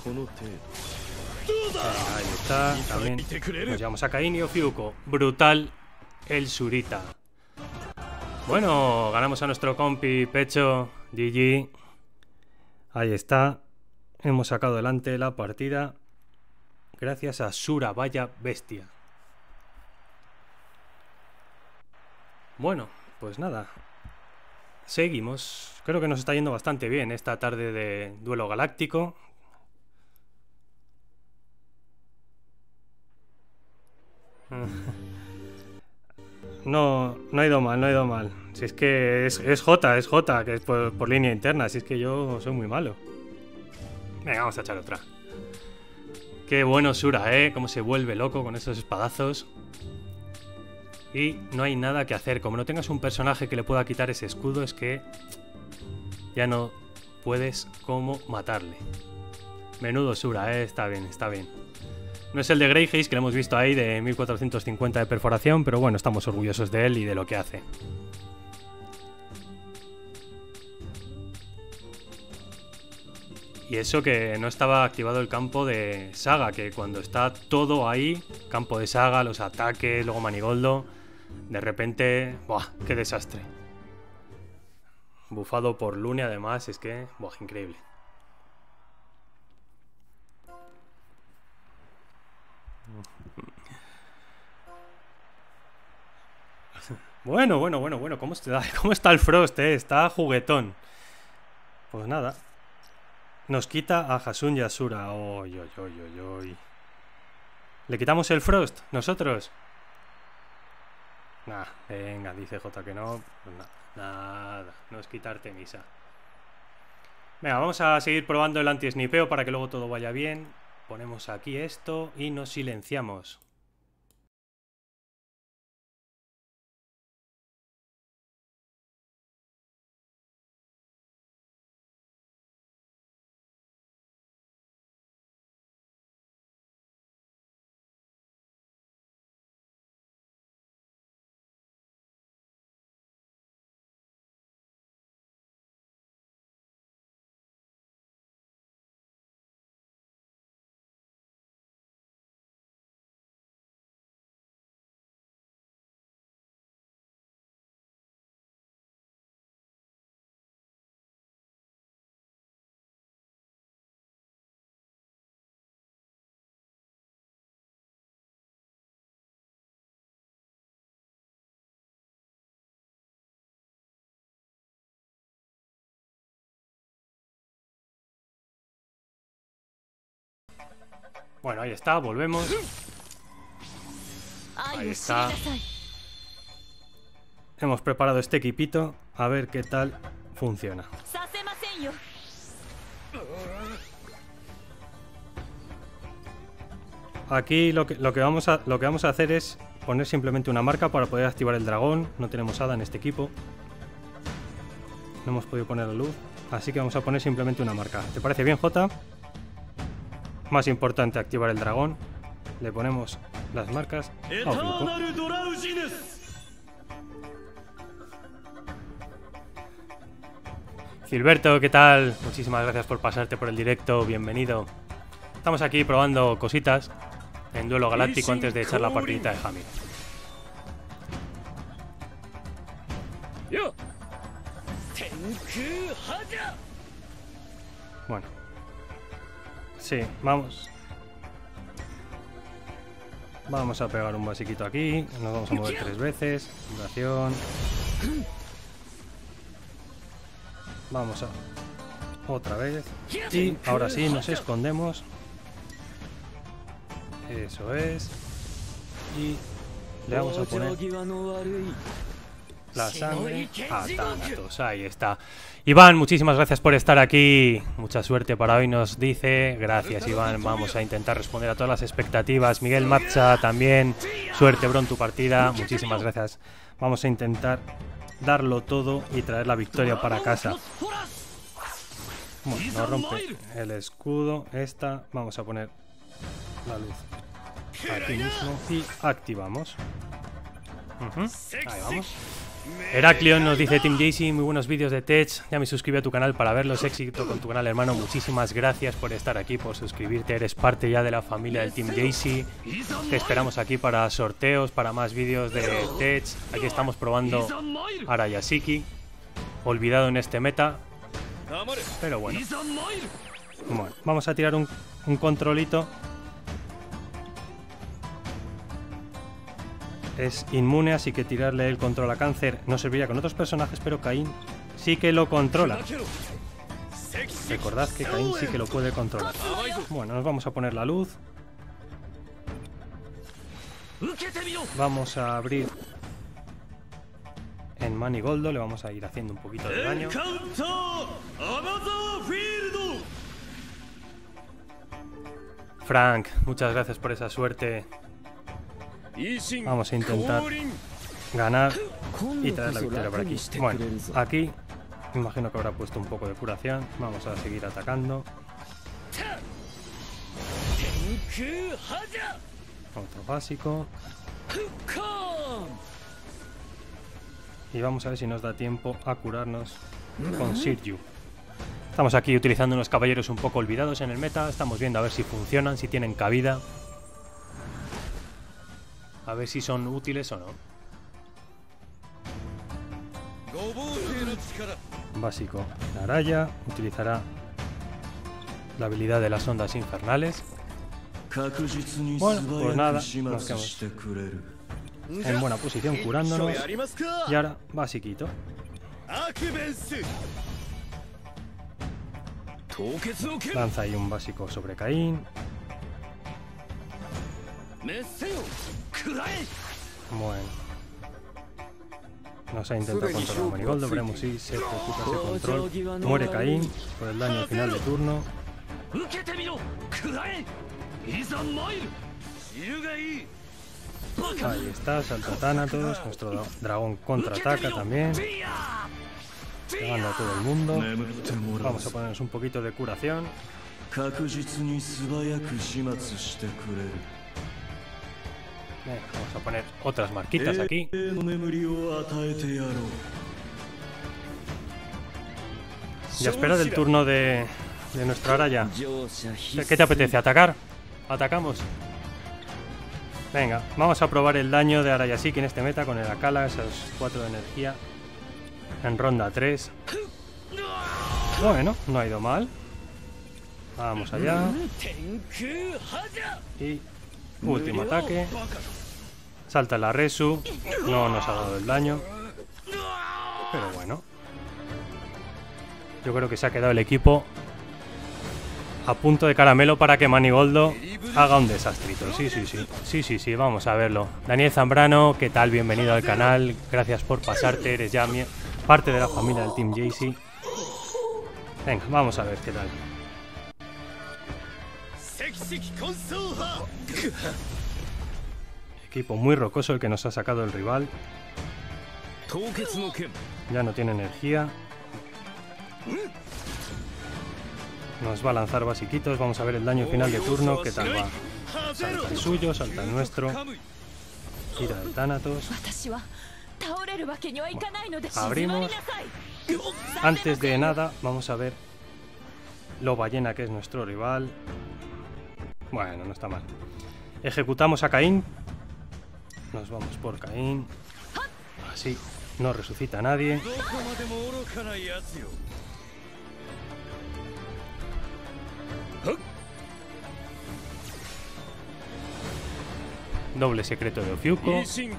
Ahí está. También nos llevamos a Caín y Ofiuco. Brutal el Surita. Bueno, ganamos a nuestro compi Pecho. G G. Ahí está. Hemos sacado adelante la partida gracias a Sura, vaya bestia. Bueno, pues nada. Seguimos. Creo que nos está yendo bastante bien esta tarde de duelo galáctico. No, no ha ido mal, no ha ido mal. Si es que es, es J, es J, que es por, por línea interna. Si es que yo soy muy malo. Venga, vamos a echar otra. Qué bueno Sura, ¿eh? Cómo se vuelve loco con esos espadazos. Y no hay nada que hacer. Como no tengas un personaje que le pueda quitar ese escudo, es que ya no puedes cómo matarle. Menudo Sura, ¿eh? Está bien, está bien. No es el de Greyhaze, que lo hemos visto ahí, de mil cuatrocientos cincuenta de perforación, pero bueno, estamos orgullosos de él y de lo que hace. Y eso que no estaba activado el campo de Saga, que cuando está todo ahí, campo de Saga, los ataques, luego Manigoldo, de repente, ¡buah! ¡Qué desastre! Bufado por Lune además, es que, ¡buah! Increíble. Bueno, bueno, bueno, bueno, ¿cómo está, cómo está el Frost, eh? Está juguetón. Pues nada. Nos quita a Hasun y Asura. Oy, oy, oy, oy, oy. ¿Le quitamos el Frost? ¿Nosotros? Nah, venga, dice J que no. Pues nada, nada, no es quitarte misa. Venga, vamos a seguir probando el anti-snipeo para que luego todo vaya bien. Ponemos aquí esto y nos silenciamos. Bueno, ahí está, volvemos. Ahí está. Hemos preparado este equipito. A ver qué tal funciona. Aquí lo que, lo que vamos a, lo que vamos a hacer es poner simplemente una marca para poder activar el dragón. No tenemos hada en este equipo. No hemos podido poner la luz. Así que vamos a poner simplemente una marca. ¿Te parece bien, Jota? Más importante, activar el dragón. Le ponemos las marcas. Oh, Gilberto, ¿qué tal? Muchísimas gracias por pasarte por el directo. Bienvenido. Estamos aquí probando cositas en duelo galáctico antes de echar la partidita de Hamir. Bueno. Sí, vamos. Vamos a pegar un basiquito aquí. Nos vamos a mover tres veces. Duración. Vamos a... Otra vez. Y ahora sí, nos escondemos. Eso es. Y le vamos a poner la sangre a Thanatos. Ahí está. Iván, muchísimas gracias por estar aquí. Mucha suerte para hoy, nos dice. Gracias, Iván. Vamos a intentar responder a todas las expectativas. Miguel Matcha también. Suerte, bro, en tu partida. Muchísimas gracias. Vamos a intentar darlo todo y traer la victoria para casa. Bueno, nos rompe el escudo. Esta. Vamos a poner la luz aquí mismo y activamos. Uh-huh. Ahí vamos. Heraclion nos dice: Team Jaycee, muy buenos vídeos de Tech. Ya me suscribí a tu canal para verlos. Éxito con tu canal, hermano. Muchísimas gracias por estar aquí, por suscribirte. Eres parte ya de la familia del Team Jaycee. Te esperamos aquí para sorteos, para más vídeos de Tech. Aquí estamos probando Arayashiki, olvidado en este meta, pero bueno. Bueno, vamos a tirar un, un controlito. Es inmune, así que tirarle el control a cáncer no serviría con otros personajes, pero Caín sí que lo controla. Recordad que Caín sí que lo puede controlar. Bueno, nos vamos a poner la luz. Vamos a abrir en Manigoldo, le vamos a ir haciendo un poquito de daño. Frank, muchas gracias por esa suerte. Vamos a intentar ganar y traer la victoria por aquí. Bueno, aquí imagino que habrá puesto un poco de curación. Vamos a seguir atacando. Otro básico. Y vamos a ver si nos da tiempo a curarnos con Shiryu. Estamos aquí utilizando unos caballeros un poco olvidados en el meta. Estamos viendo a ver si funcionan, si tienen cabida. A ver si son útiles o no. Básico. Naraya utilizará la habilidad de las ondas infernales. Bueno, pues nada, nos quedamos en buena posición curándonos. Y ahora, basiquito. Lanza ahí un básico sobre Caín. Bueno. Nos ha intentado controlar a Manigoldo. Veremos si se preocupa ese control. Muere Caín por el daño al final de turno. Ahí está, salta Thanatos. Nuestro dragón contraataca también, pegando a todo el mundo. Vamos a ponernos un poquito de curación. Venga, vamos a poner otras marquitas aquí. Y a esperar el turno de, de nuestra Araya. ¿Qué te apetece? ¿Atacar? Atacamos. Venga, vamos a probar el daño de Arayashiki en este meta con el Akala, esos cuatro de energía en ronda tres. Bueno, no ha ido mal. Vamos allá. Y último ataque. Salta la Resu. No nos ha dado el daño, pero bueno. Yo creo que se ha quedado el equipo a punto de caramelo para que Manigoldo haga un desastrito. Sí, sí, sí. Sí, sí, sí, vamos a verlo. Daniel Zambrano, ¿qué tal? Bienvenido al canal. Gracias por pasarte. Eres ya mi... parte de la familia del Team Jaycee. Venga, vamos a ver qué tal. Equipo muy rocoso el que nos ha sacado el rival. Ya no tiene energía. Nos va a lanzar basiquitos. Vamos a ver el daño final de turno. ¿Qué tal va? Salta el suyo, salta el nuestro. Tira de Thanatos. Bueno, abrimos. Antes de nada, vamos a ver lo ballena que es nuestro rival. Bueno, no está mal. Ejecutamos a Caín. Nos vamos por Caín. Así no resucita a nadie. Doble secreto de Ofiuco. Se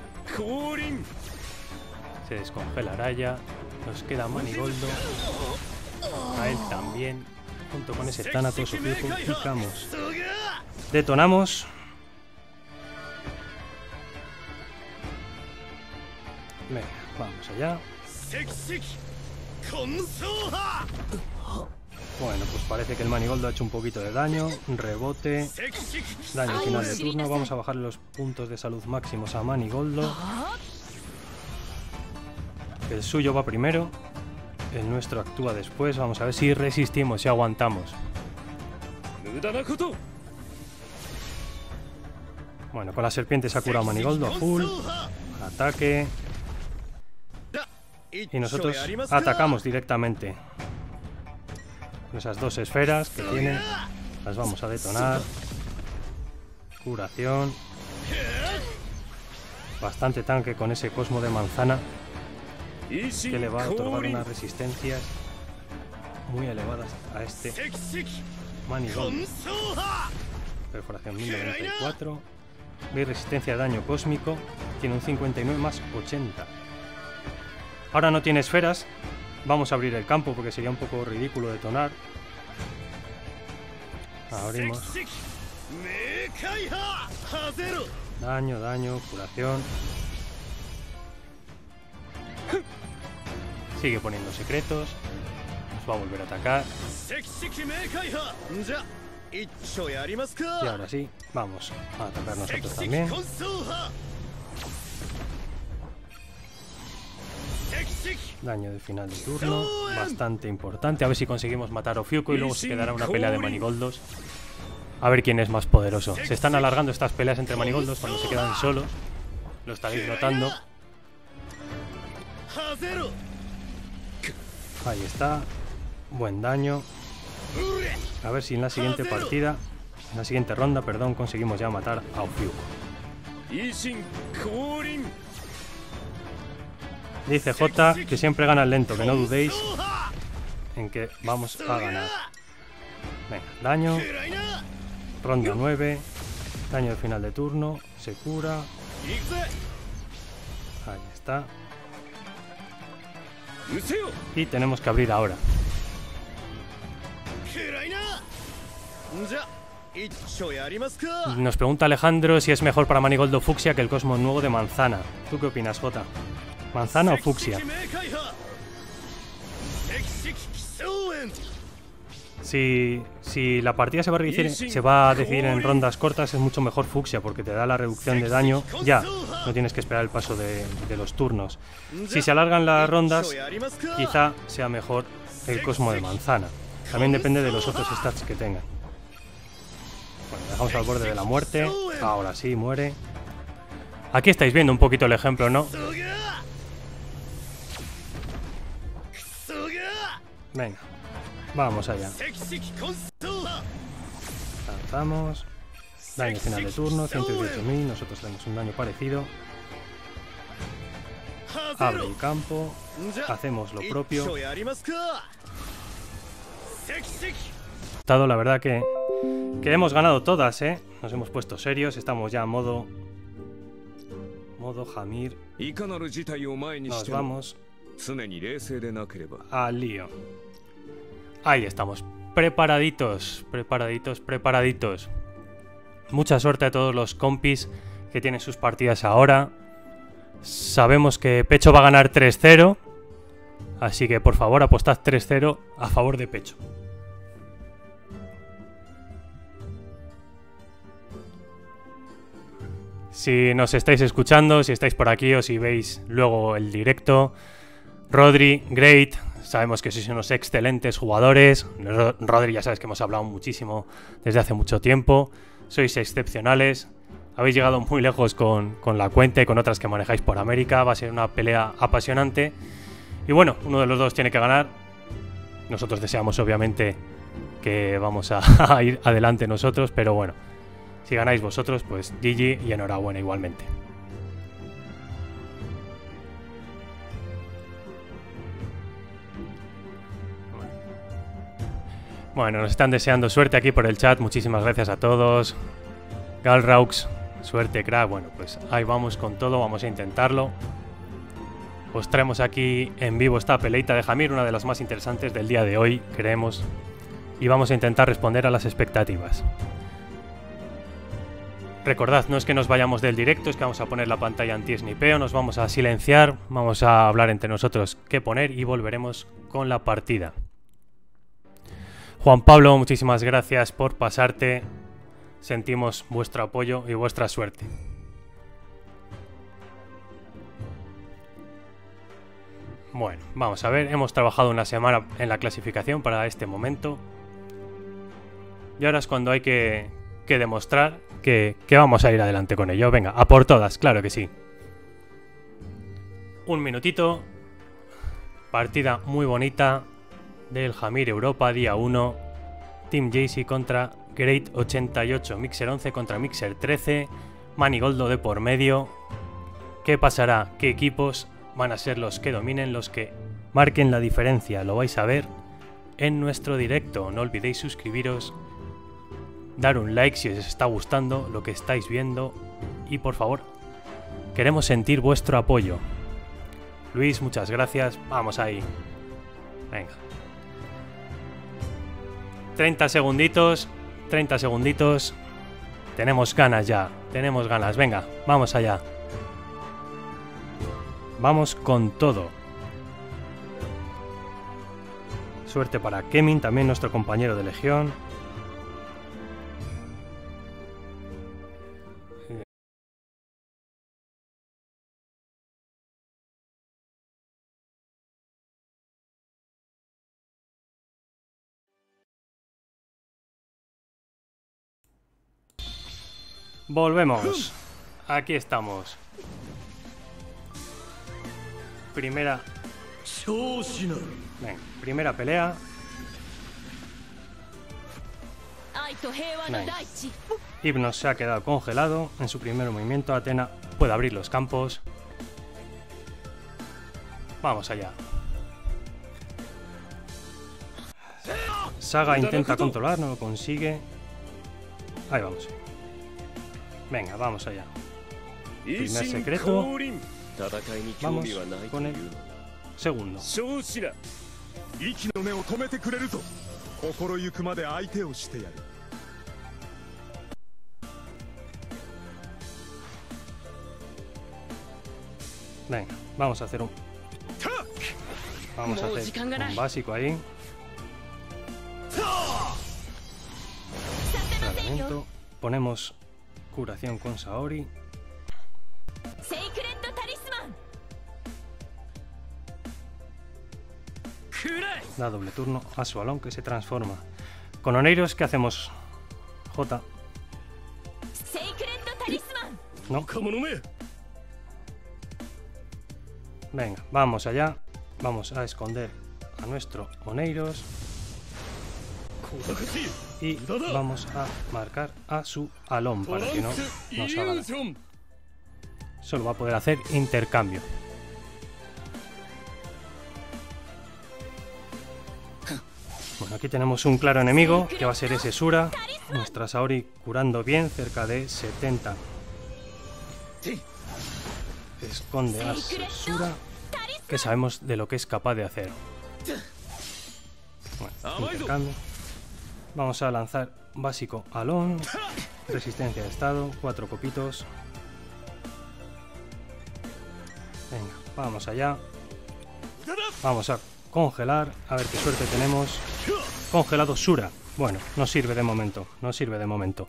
descongela Araya. Nos queda Manigoldo. A él también. Junto con ese Thanatos Ofiuco. Picamos. Detonamos. Venga, vamos allá. Bueno, pues parece que el Manigoldo ha hecho un poquito de daño. Rebote. Daño final de turno. Vamos a bajarle los puntos de salud máximos a Manigoldo. El suyo va primero. El nuestro actúa después. Vamos a ver si resistimos, si aguantamos. Bueno, con la serpiente se ha curado Manigoldo a full. Ataque. Y nosotros atacamos directamente. Con esas dos esferas que tiene. Las vamos a detonar. Curación. Bastante tanque con ese cosmo de manzana. Que le va a otorgar unas resistencias muy elevadas a este Manigoldo. Perforación mil noventa y cuatro. Ve resistencia a daño cósmico. Tiene un cincuenta y nueve más ochenta. Ahora no tiene esferas. Vamos a abrir el campo porque sería un poco ridículo detonar. Abrimos. Daño, daño, curación. Sigue poniendo secretos. Nos va a volver a atacar. Y ahora sí, vamos a atacar nosotros también. Daño de final de turno, bastante importante. A ver si conseguimos matar a Ofiuco y luego se quedará una pelea de Manigoldos. A ver quién es más poderoso. Se están alargando estas peleas entre Manigoldos cuando se quedan solos. Lo estaréis notando. Ahí está. Buen daño. A ver si en la siguiente partida, en la siguiente ronda, perdón, conseguimos ya matar a Ofiuco. Dice J que siempre gana el lento, que no dudéis en que vamos a ganar. Venga, daño. Ronda nueve. Daño de final de turno. Se cura. Ahí está. Y tenemos que abrir ahora. Nos pregunta Alejandro si es mejor para Manigoldo Fucsia que el Cosmo nuevo de Manzana. ¿Tú qué opinas, J? ¿Manzana o fucsia? Si, si la partida se va, a decidir, se va a decidir en rondas cortas, es mucho mejor fucsia porque te da la reducción de daño. Ya, no tienes que esperar el paso de, de los turnos. Si se alargan las rondas, quizá sea mejor el Cosmo de Manzana. También depende de los otros stats que tengan. Bueno, dejamos al borde de la muerte. Ahora sí, muere. Aquí estáis viendo un poquito el ejemplo, ¿no? Venga, vamos allá. Lanzamos. Daño final de turno, ciento dieciocho mil. Nosotros tenemos un daño parecido. Abre el campo. Hacemos lo propio. La verdad que, que hemos ganado todas, ¿eh? Nos hemos puesto serios. Estamos ya en modo... Modo Jamir. Nos vamos al lío. Ahí estamos. preparaditos, preparaditos, preparaditos. Mucha suerte a todos los compis que tienen sus partidas ahora. Sabemos que Pecho va a ganar tres cero, así que por favor apostad tres cero a favor de Pecho. Si nos estáis escuchando, si estáis por aquí o si veis luego el directo, Rodri, Great, sabemos que sois unos excelentes jugadores. Rodri, ya sabes que hemos hablado muchísimo desde hace mucho tiempo. Sois excepcionales. Habéis llegado muy lejos con, con la cuenta y con otras que manejáis por América. Va a ser una pelea apasionante. Y bueno, uno de los dos tiene que ganar. Nosotros deseamos obviamente que vamos a, a ir adelante nosotros, pero bueno, si ganáis vosotros, pues G G y enhorabuena igualmente. Bueno, nos están deseando suerte aquí por el chat. Muchísimas gracias a todos. Galraux, suerte, crack. Bueno, pues ahí vamos con todo. Vamos a intentarlo. Os traemos aquí en vivo esta peleita de Hamir, una de las más interesantes del día de hoy, creemos. Y vamos a intentar responder a las expectativas. Recordad, no es que nos vayamos del directo, es que vamos a poner la pantalla anti-snipeo, nos vamos a silenciar, vamos a hablar entre nosotros qué poner y volveremos con la partida. Juan Pablo, muchísimas gracias por pasarte. Sentimos vuestro apoyo y vuestra suerte. Bueno, vamos a ver, hemos trabajado una semana en la clasificación para este momento. Y ahora es cuando hay que, que demostrar que, que vamos a ir adelante con ello. Venga, a por todas, claro que sí. Un minutito. Partida muy bonita del Hamir Europa, día uno. Team Jaycee contra Great ochenta y ocho. Mixer once contra Mixer trece. Manigoldo de por medio. ¿Qué pasará? ¿Qué equipos van a ser los que dominen, los que marquen la diferencia? Lo vais a ver en nuestro directo. No olvidéis suscribiros, dar un like si os está gustando lo que estáis viendo y por favor, queremos sentir vuestro apoyo. Luis, muchas gracias. Vamos ahí. Venga. treinta segunditos. treinta segunditos. Tenemos ganas ya. Tenemos ganas. Venga, vamos allá. Vamos con todo. Suerte para Kemin, también nuestro compañero de Legión. Volvemos. Aquí estamos. Primera... Venga, primera pelea. Venga. Hypnos se ha quedado congelado. En su primer movimiento Athena puede abrir los campos. Vamos allá. Saga intenta controlar, no lo consigue. Ahí vamos. Venga, vamos allá. Primer secreto. Vamos con el segundo. Venga, vamos a hacer un... Vamos a hacer un básico ahí. Tratamiento. Ponemos curación con Saori. Da doble turno a su balón que se transforma. Con Oneiros, ¿qué hacemos? J. No. Venga, vamos allá. Vamos a esconder a nuestro Oneiros. Y vamos a marcar a su Alon para que no nos haga nada. Solo va a poder hacer intercambio. Bueno, aquí tenemos un claro enemigo que va a ser ese Sura. Nuestra Saori curando bien, cerca de setenta. Esconde a Sura, que sabemos de lo que es capaz de hacer. Bueno, intercambio. Vamos a lanzar básico Alon. Resistencia de estado, cuatro copitos. Venga, vamos allá. Vamos a congelar, a ver qué suerte tenemos. Congelado Shura. Bueno, no sirve de momento, no sirve de momento.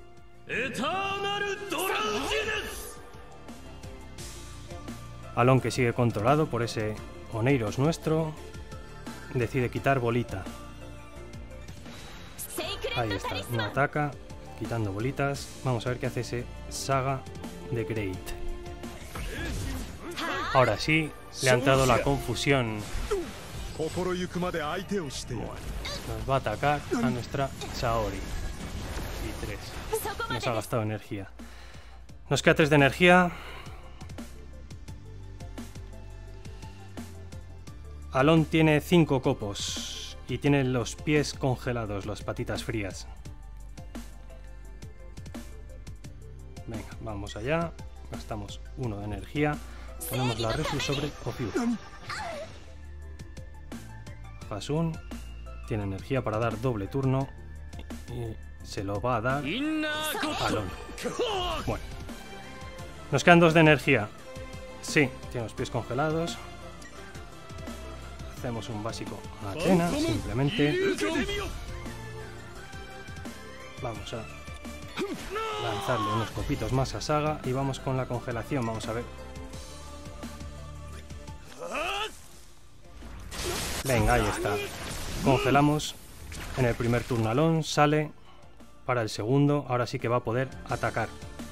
Alon, que sigue controlado por ese Oneiros nuestro, decide quitar bolita. Ahí está, no ataca, quitando bolitas. Vamos a ver qué hace ese Saga de Great. Ahora sí, le ha entrado la confusión. Bueno, nos va a atacar a nuestra Saori. Y tres. Nos ha gastado energía. Nos queda tres de energía. Alon tiene cinco copos y tiene los pies congelados, las patitas frías. Venga, vamos allá. Gastamos uno de energía. Ponemos la Resu sobre Ofyu. Hasun tiene energía para dar doble turno y se lo va a dar a Alon. Bueno, nos quedan dos de energía. Sí, tiene los pies congelados. Hacemos un básico a Athena, simplemente. Vamos a lanzarle unos copitos más a Saga y vamos con la congelación. Vamos a ver. Venga, ahí está. Congelamos en el primer turno Alon, sale para el segundo. Ahora sí que va a poder atacar.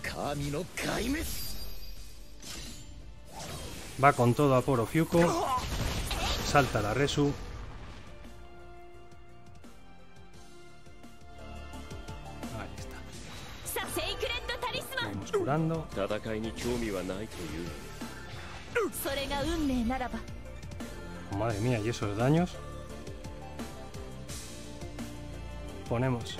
Va con todo a por Ofiuco. Salta la Resu. Ahí está. Vamos curando. Madre mía, ¿y esos daños? Ponemos.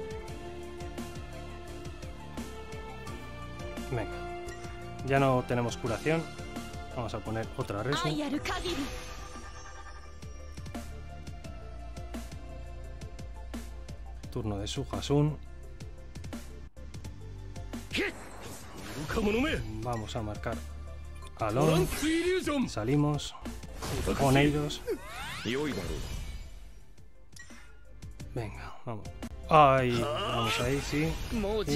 Venga. Ya no tenemos curación. Vamos a poner otra Resu. Turno de su Hasun. Vamos a marcar Alon. Salimos. Oneiros. Venga, vamos. Ay, vamos ahí, sí. Y vamos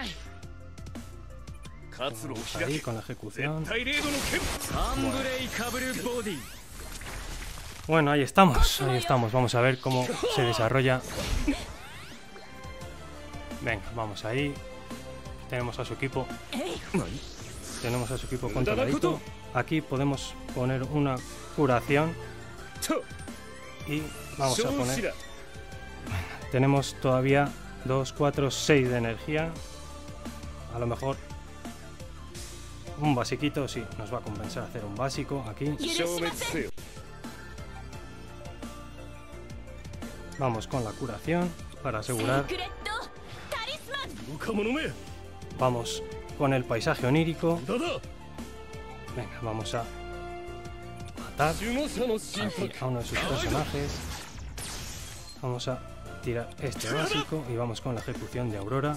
ahí con la ejecución. Bueno. Bueno, ahí estamos, ahí estamos. Vamos a ver cómo se desarrolla. Venga, vamos ahí. Tenemos a su equipo. Tenemos a su equipo controladito. Aquí podemos poner una curación. Y vamos a poner... Tenemos todavía dos, cuatro, seis de energía. A lo mejor un basiquito, sí, nos va a compensar hacer un básico aquí. Vamos con la curación para asegurar. Vamos con el paisaje onírico. Venga, vamos a matar aquí a uno de sus personajes. Vamos a tirar este básico y vamos con la ejecución de Aurora.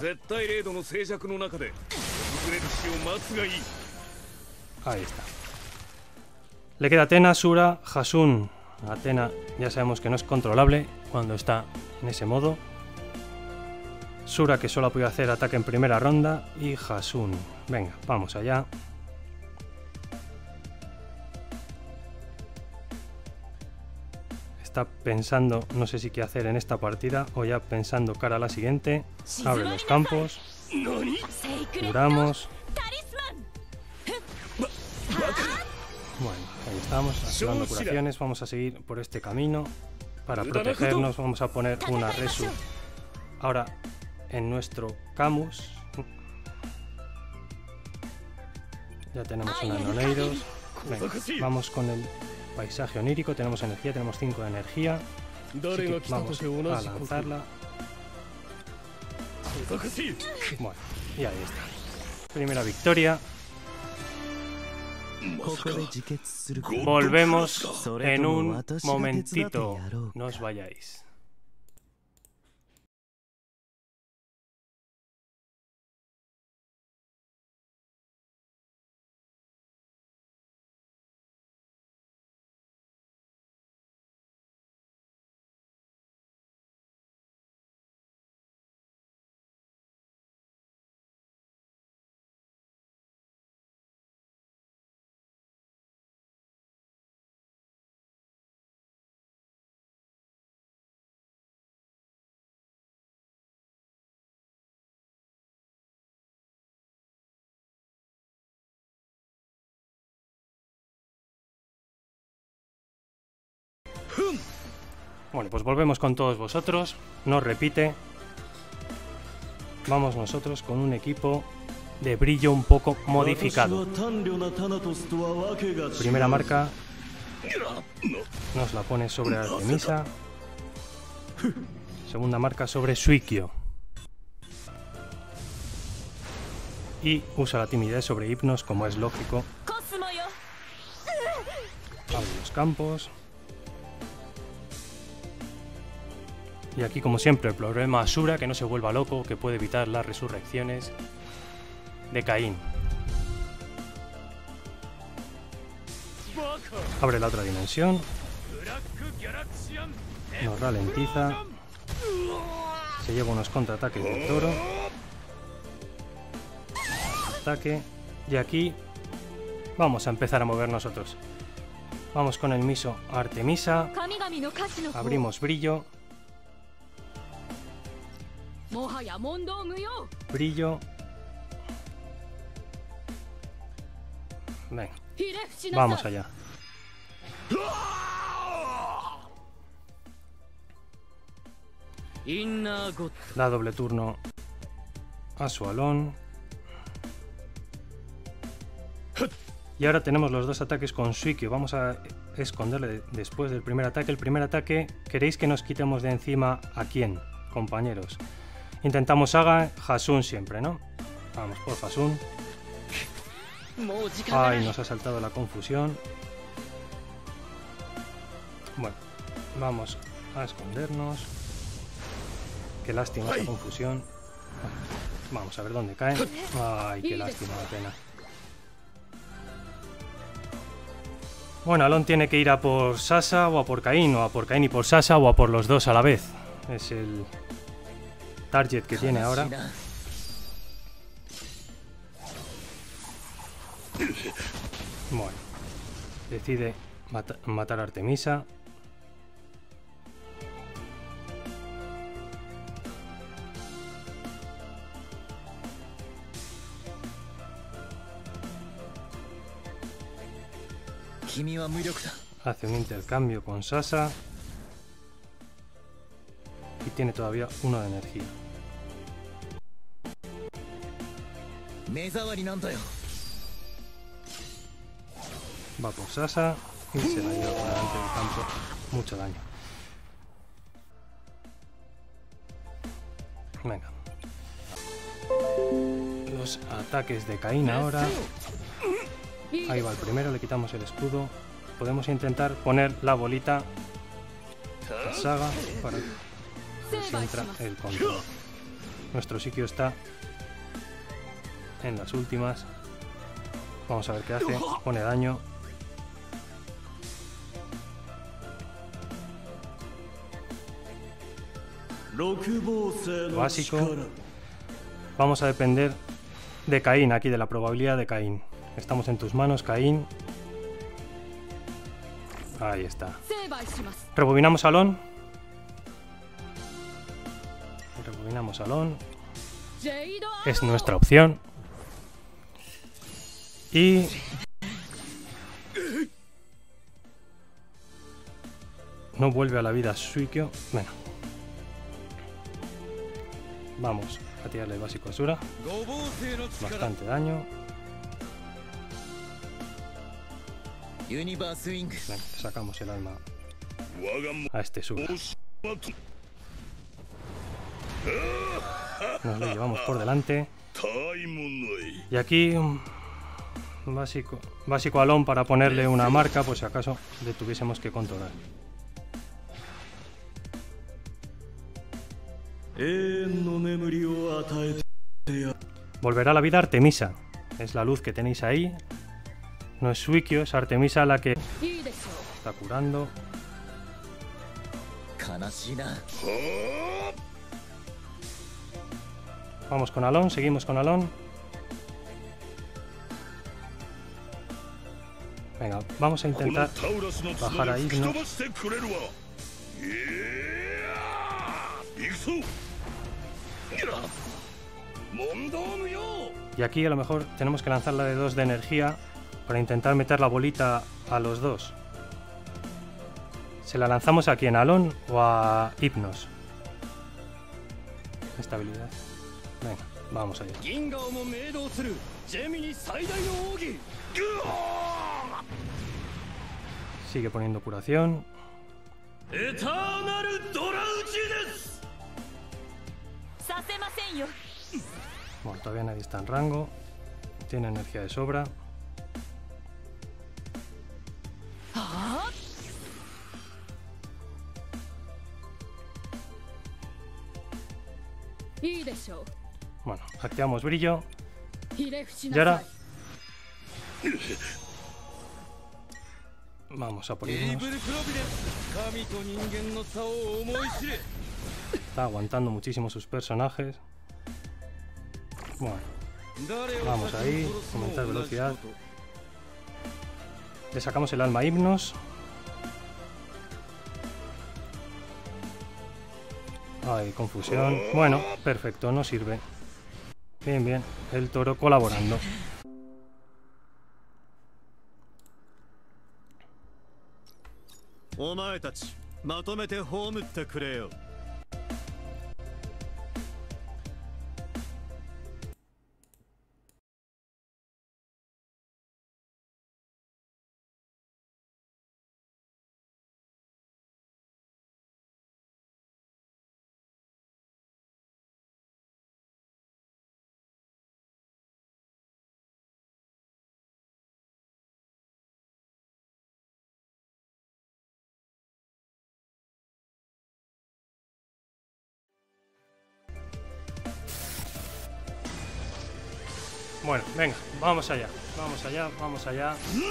Ahí está. Le queda Athena, Shura, Hasun. Athena ya sabemos que no es controlable cuando está en ese modo. Shura, que solo ha podido hacer ataque en primera ronda, y Hasun. Venga, vamos allá. Está pensando, no sé si qué hacer en esta partida o ya pensando cara a la siguiente. Abre los campos. Curamos. Bueno, ahí estamos, activando curaciones. Vamos a seguir por este camino para protegernos. Vamos a poner una Resu ahora en nuestro Camus. Ya tenemos una Oneiros. Venga, vamos con el paisaje onírico. Tenemos energía, tenemos cinco de energía. Así que vamos a lanzarla. Bueno, y ahí está. Primera victoria. Volvemos en un momentito. No os vayáis. Bueno, pues volvemos con todos vosotros. Nos repite. Vamos nosotros con un equipo de brillo un poco modificado. Primera marca nos la pone sobre Artemisa. Segunda marca sobre Suikyo. Y usa la timidez sobre Hypnos, como es lógico. Abre los campos. Y aquí, como siempre, el problema Asura, que no se vuelva loco, que puede evitar las resurrecciones de Caín. Abre la otra dimensión. Nos ralentiza. Se lleva unos contraataques del toro. Ataque. Y aquí vamos a empezar a mover nosotros. Vamos con el miso Artemisa. Abrimos brillo. Brillo. Venga. Vamos allá. Da doble turno a su Alon. Y ahora tenemos los dos ataques con Suikyo. Vamos a esconderle después del primer ataque. El primer ataque, ¿queréis que nos quitemos de encima a quién, compañeros? Intentamos Saga, Hasun siempre, ¿no? Vamos por Hasun. Ay, nos ha saltado la confusión. Bueno, vamos a escondernos. Qué lástima la confusión. Vamos a ver dónde cae. Ay, qué lástima la pena. Bueno, Alon tiene que ir a por Sasa o a por Caín, o a por Caín y por Sasa, o a por los dos a la vez. Es el target que tiene ahora. Bueno, decide mat matar a Artemisa. Hace un intercambio con Sasa. Y tiene todavía uno de energía. Va por Sasa y se la lleva por delante del campo. Mucho daño. Venga. Los ataques de Caín ahora. Ahí va el primero, le quitamos el escudo. Podemos intentar poner la bolita a Saga para ver si entra el control. Nuestro Suikyo está en las últimas. Vamos a ver qué hace. Pone daño. Básico. Vamos a depender de Caín aquí, de la probabilidad de Caín. Estamos en tus manos, Caín. Ahí está. Rebobinamos Alon. Rebobinamos Alon. Es nuestra opción. Y... no vuelve a la vida Suikyo. Bueno. Vamos a tirarle el básico a Asura. Bastante daño. Venga, sacamos el alma a este Asura. Nos lo llevamos por delante. Y aquí básico, básico Alon para ponerle una marca, por si acaso le tuviésemos que controlar. Volverá a la vida Artemisa. Es la luz que tenéis ahí. No es Suikyo, es Artemisa la que está curando. Vamos con Alon, seguimos con Alon. Venga, vamos a intentar bajar a Hypnos. Y aquí a lo mejor tenemos que lanzarla de dos de energía para intentar meter la bolita a los dos. ¿Se la lanzamos a quién? ¿A Alon o a Hypnos? Estabilidad. Venga, vamos allá. Sigue poniendo curación. Bueno, todavía nadie está en rango. Tiene energía de sobra. Bueno, activamos brillo. Y ahora vamos a ponernos. Está aguantando muchísimo sus personajes. Bueno, vamos ahí, aumentar velocidad. Le sacamos el alma a Hypnos. Ay, confusión. Bueno, perfecto, no sirve. Bien, bien, el toro colaborando. Bueno, venga, vamos allá, vamos allá, vamos allá.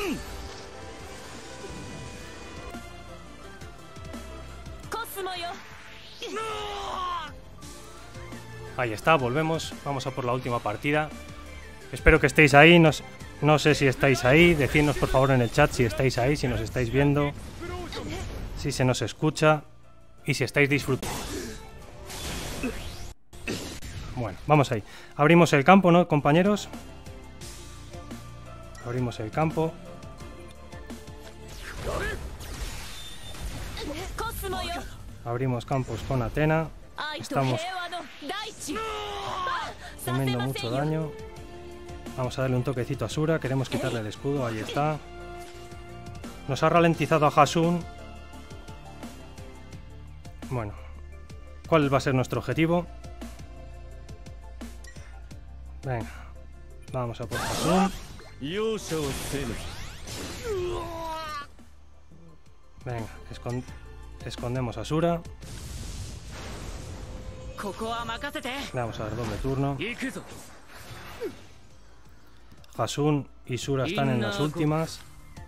Ahí está, volvemos, vamos a por la última partida. Espero que estéis ahí, no, no sé si estáis ahí, decidnos por favor en el chat si estáis ahí, si nos estáis viendo, si se nos escucha y si estáis disfrutando. Bueno, vamos ahí. Abrimos el campo, ¿no, compañeros? Abrimos el campo. Abrimos campos con Athena. Estamos teniendo mucho daño. Vamos a darle un toquecito a Asura. Queremos quitarle el escudo. Ahí está. Nos ha ralentizado a Hasun. Bueno, ¿cuál va a ser nuestro objetivo? Venga, vamos a por Hasun. Venga, escond escondemos a Asura. Le vamos a dar doble turno. Hasun y Sura están en las últimas.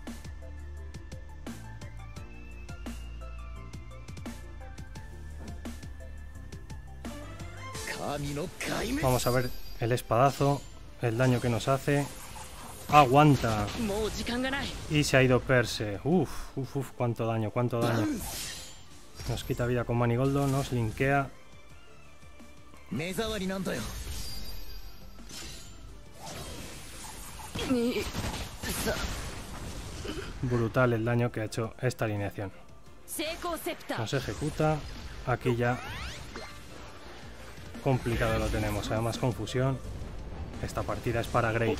Vamos a ver el espadazo, el daño que nos hace. Aguanta. Y se ha ido Perse. Uf, uf, uf, cuánto daño, cuánto daño. Nos quita vida con Manigoldo, nos linkea. Brutal el daño que ha hecho esta alineación. Nos ejecuta. Aquí ya complicado lo tenemos. Además confusión. Esta partida es para Grey.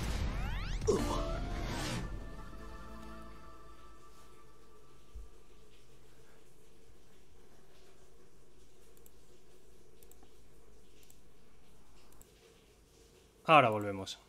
Ahora volvemos.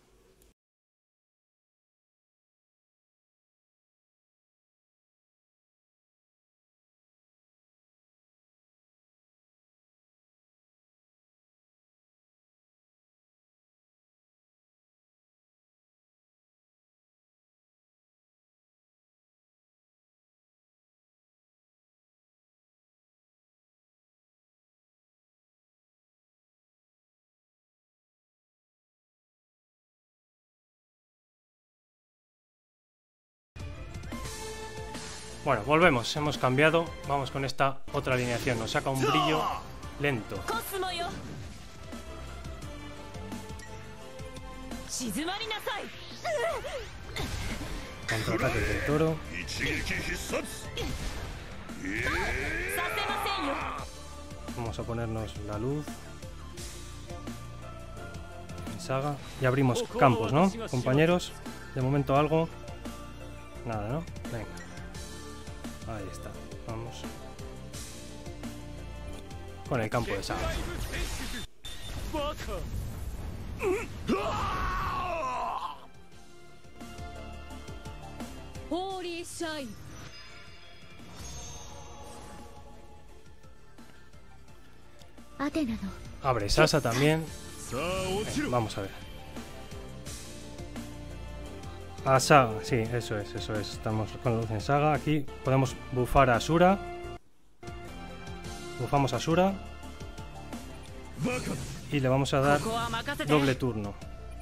Bueno, volvemos, hemos cambiado. Vamos con esta otra alineación. Nos saca un brillo lento. Contraataques del toro. Vamos a ponernos la luz. Saga. Y abrimos campos, ¿no? Compañeros. De momento algo. Nada, ¿no? Venga. Ahí está. Vamos. Con el campo de Saga. Abre Sasa también. Venga, vamos a ver. A Saga, sí, eso es, eso es. Estamos con la luz en Saga. Aquí podemos bufar a Asura. Bufamos a Asura. Y le vamos a dar doble turno.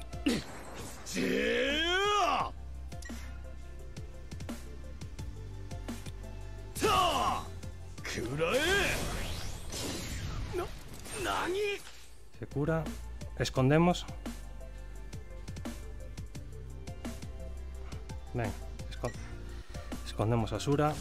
Se cura. Escondemos. Venga, escond escondemos a Asura.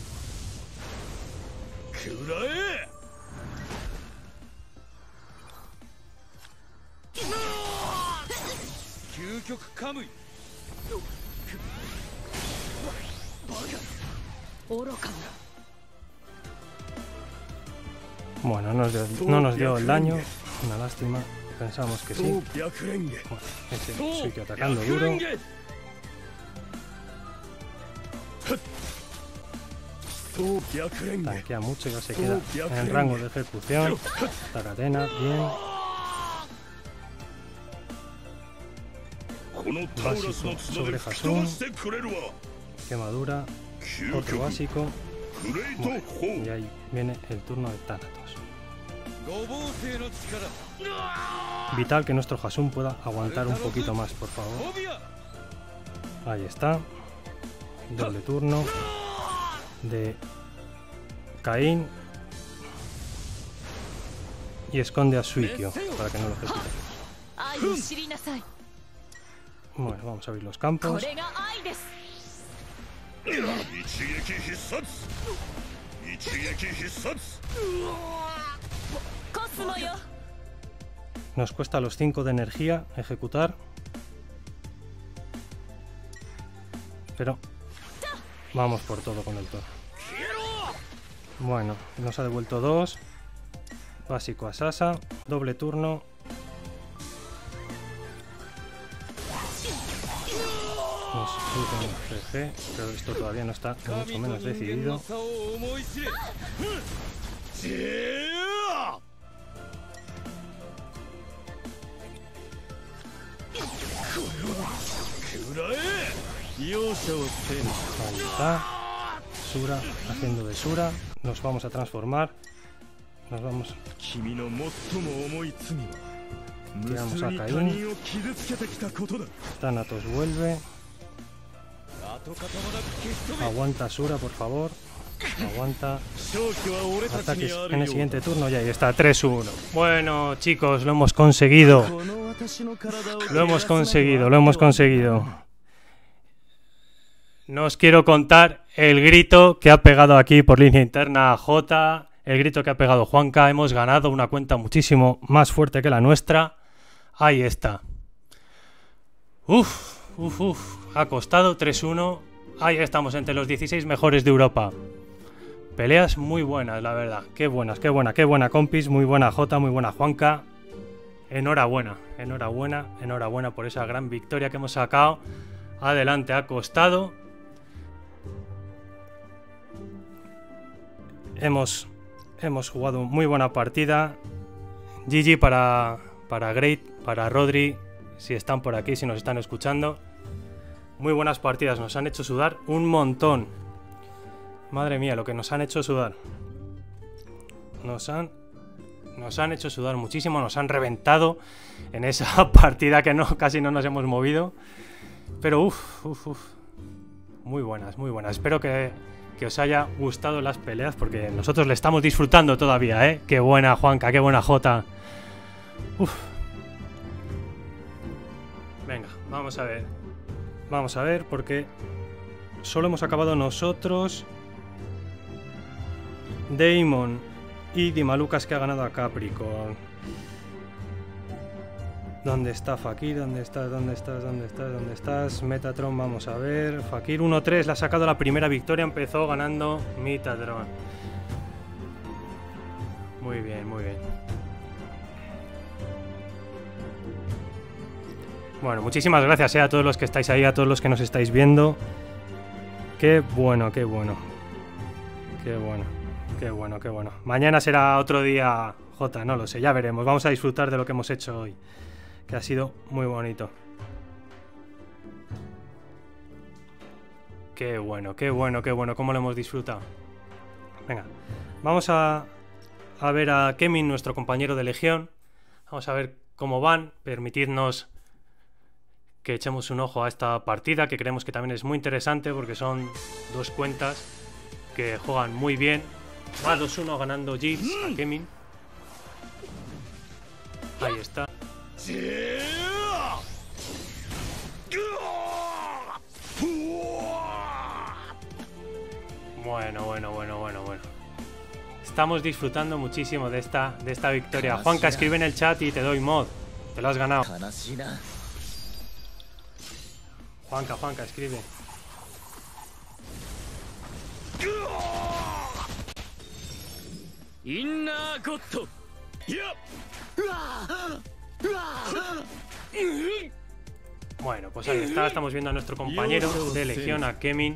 Bueno, no nos dio, no nos dio el daño. Una lástima. Pensamos que sí. Bueno, ese Suikyo atacando duro. Tanquea mucho y ya se queda en el rango de ejecución. La cadena, bien. Básico sobre Hasun. Quemadura. Otro básico. Bueno, y ahí viene el turno de Thanatos. Vital que nuestro Hasun pueda aguantar un poquito más, por favor. Ahí está. Doble turno de Caín. Y esconde a Suikyo para que no lo ejecute. Bueno, vamos a abrir los campos. Nos cuesta los cinco de energía ejecutar. Pero vamos por todo con el Thor. Bueno, nos ha devuelto dos. Básico a Sasa. Doble turno. Nos suben G G, pero esto todavía no está mucho menos decidido. Ahí está. Sura haciendo de Sura. Nos vamos a transformar. Nos vamos. Tiramos a Caín. Thanatos vuelve. Aguanta Sura, por favor. Aguanta. Ataques en el siguiente turno y ahí está, tres uno. Bueno, chicos, lo hemos conseguido. Lo hemos conseguido, lo hemos conseguido. No os quiero contar el grito que ha pegado aquí por línea interna J, el grito que ha pegado Juanca. Hemos ganado una cuenta muchísimo más fuerte que la nuestra. Ahí está. Uf, uf, uf. Ha costado tres uno. Ahí estamos entre los dieciséis mejores de Europa. Peleas muy buenas, la verdad. Qué buenas, qué buena, qué buena, compis. Muy buena J, muy buena Juanca. Enhorabuena, enhorabuena, enhorabuena por esa gran victoria que hemos sacado. Adelante, ha costado. Hemos, hemos jugado muy buena partida. G G para, para Great, para Rodri, si están por aquí, si nos están escuchando. Muy buenas partidas, nos han hecho sudar un montón. Madre mía, lo que nos han hecho sudar. Nos han, nos han hecho sudar muchísimo, nos han reventado en esa partida que no, casi no nos hemos movido. Pero uff, uff, uff. Muy buenas, muy buenas. Espero que, que os haya gustado las peleas porque nosotros le estamos disfrutando todavía, ¿eh? Qué buena Juanca, qué buena Jota. Uff. Venga, vamos a ver. Vamos a ver porque solo hemos acabado nosotros. Damon y Dimalucas, que ha ganado a Capricorn. ¿Dónde está Fakir? ¿Dónde estás? ¿Dónde estás? ¿Dónde estás? ¿Dónde estás? Metatron, vamos a ver. Fakir uno tres, le ha sacado la primera victoria, empezó ganando Metatron. Muy bien, muy bien. Bueno, muchísimas gracias eh, a todos los que estáis ahí, a todos los que nos estáis viendo. Qué bueno, qué bueno. Qué bueno, qué bueno, qué bueno. Mañana será otro día, Jota, no lo sé, ya veremos. Vamos a disfrutar de lo que hemos hecho hoy, que ha sido muy bonito. Qué bueno, qué bueno, qué bueno, cómo lo hemos disfrutado. Venga, vamos a, a ver a Kemin, nuestro compañero de Legión. Vamos a ver cómo van, permitidnos que echemos un ojo a esta partida, que creemos que también es muy interesante porque son dos cuentas que juegan muy bien. Va dos uno ganando Gibbs a Kemin. Ahí está. Bueno, bueno, bueno, bueno, bueno. Estamos disfrutando muchísimo de esta, de esta victoria. Juanca, escribe en el chat y te doy mod. Te lo has ganado. Juanca, Juanca, escribe. Bueno, pues ahí está. Estamos viendo a nuestro compañero de Legión, a Kemin.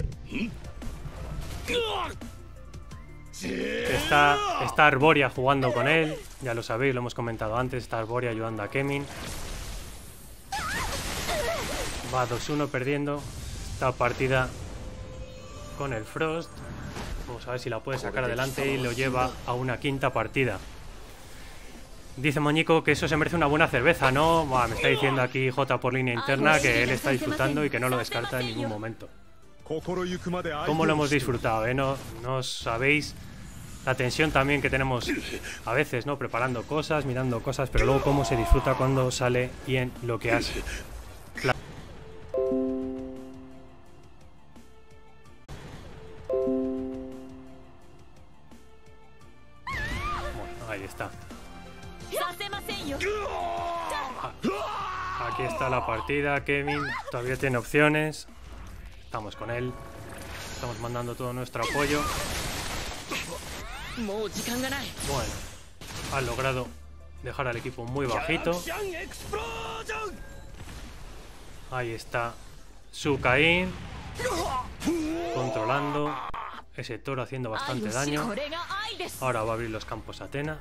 Está, está Arboria jugando con él. Ya lo sabéis, lo hemos comentado antes. Está Arboria ayudando a Kemin. Va dos uno perdiendo esta partida con el Frost. Vamos a ver si la puede sacar adelante y lo lleva a una quinta partida. Dice Moñico que eso se merece una buena cerveza, ¿no? Buah, me está diciendo aquí J por línea interna que él está disfrutando y que no lo descarta en ningún momento. ¿Cómo lo hemos disfrutado, eh? No, no sabéis la tensión también que tenemos a veces, ¿no? Preparando cosas, mirando cosas, pero luego cómo se disfruta cuando sale bien lo que hace. Claro. Bueno, ahí está. Aquí está la partida. Kemin todavía tiene opciones. Estamos con él. Estamos mandando todo nuestro apoyo. Bueno, han logrado dejar al equipo muy bajito. Ahí está Sukain controlando ese toro, haciendo bastante daño. Ahora va a abrir los campos Athena,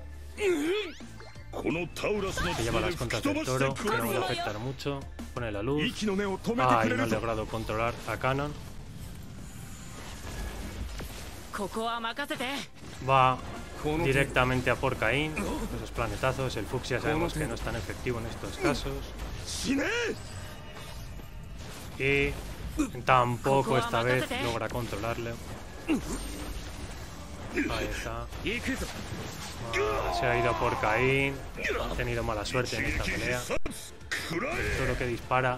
que lleva las contras del toro, que no va a afectar mucho. Pone la luz. Ay, no ha logrado controlar a Canon. Va directamente a por Caín. Esos planetazos, el Fuxia sabemos que no es tan efectivo en estos casos. Y tampoco esta vez logra controlarle. Ahí está. Ah, se ha ido por Caín. Ha tenido mala suerte en esta pelea. El toro que dispara.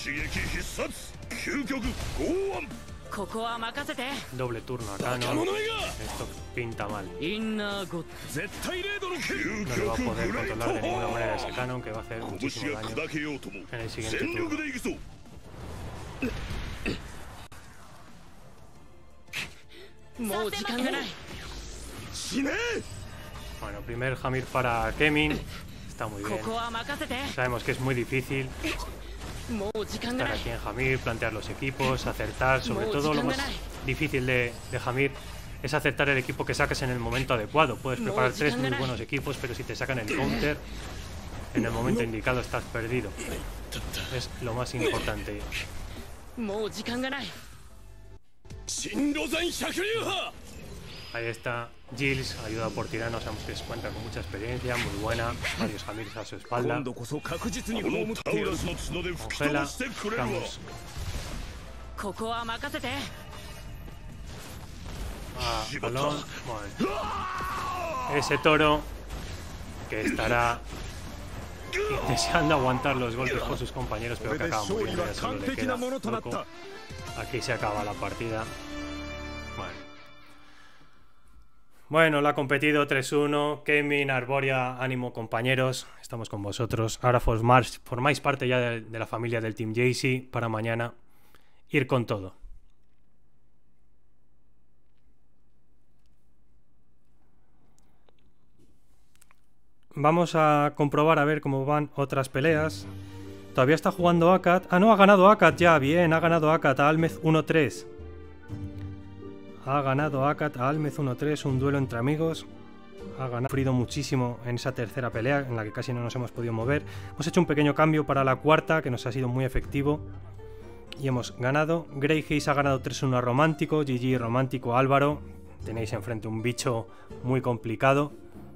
Doble turno a Canon. Esto pinta mal. No lo va a poder controlar de ninguna manera ese Canon, que va a hacer muchísimo daño en el siguiente turno. Bueno, primer Hamir para Kemin. Está muy bien. Sabemos que es muy difícil estar aquí en Hamir, plantear los equipos, acertar. Sobre todo lo más difícil de, de Hamir es acertar el equipo que saques en el momento adecuado. Puedes preparar tres muy buenos equipos, pero si te sacan el counter en el momento indicado estás perdido. Es lo más importante. Ahí está Giles, ayuda por Tirano, sabemos que cuenta con mucha experiencia, muy buena, varios Hamirs a su espalda. Congela, Camus. Ah, balón. Bueno. Ese toro que estará deseando aguantar los golpes por sus compañeros, pero que acaba muriendo, ya solo le queda poco. Aquí se acaba la partida. Bueno. Bueno, lo ha competido tres uno. Kemin, Arboria, ánimo compañeros. Estamos con vosotros. Ahora formáis, formáis parte ya de, de la familia del Team Jaycee para mañana ir con todo. Vamos a comprobar a ver cómo van otras peleas. Todavía está jugando Akat. Ah, no, ha ganado Akat ya. Bien, ha ganado Akat a Almez uno tres. Ha ganado Akat a Almez uno tres. Un duelo entre amigos. Ha ganado. Ha sufrido muchísimo en esa tercera pelea en la que casi no nos hemos podido mover. Hemos hecho un pequeño cambio para la cuarta que nos ha sido muy efectivo. Y hemos ganado. Grey Hayes ha ganado tres uno a Romántico. G G Romántico Álvaro. Tenéis enfrente un bicho muy complicado.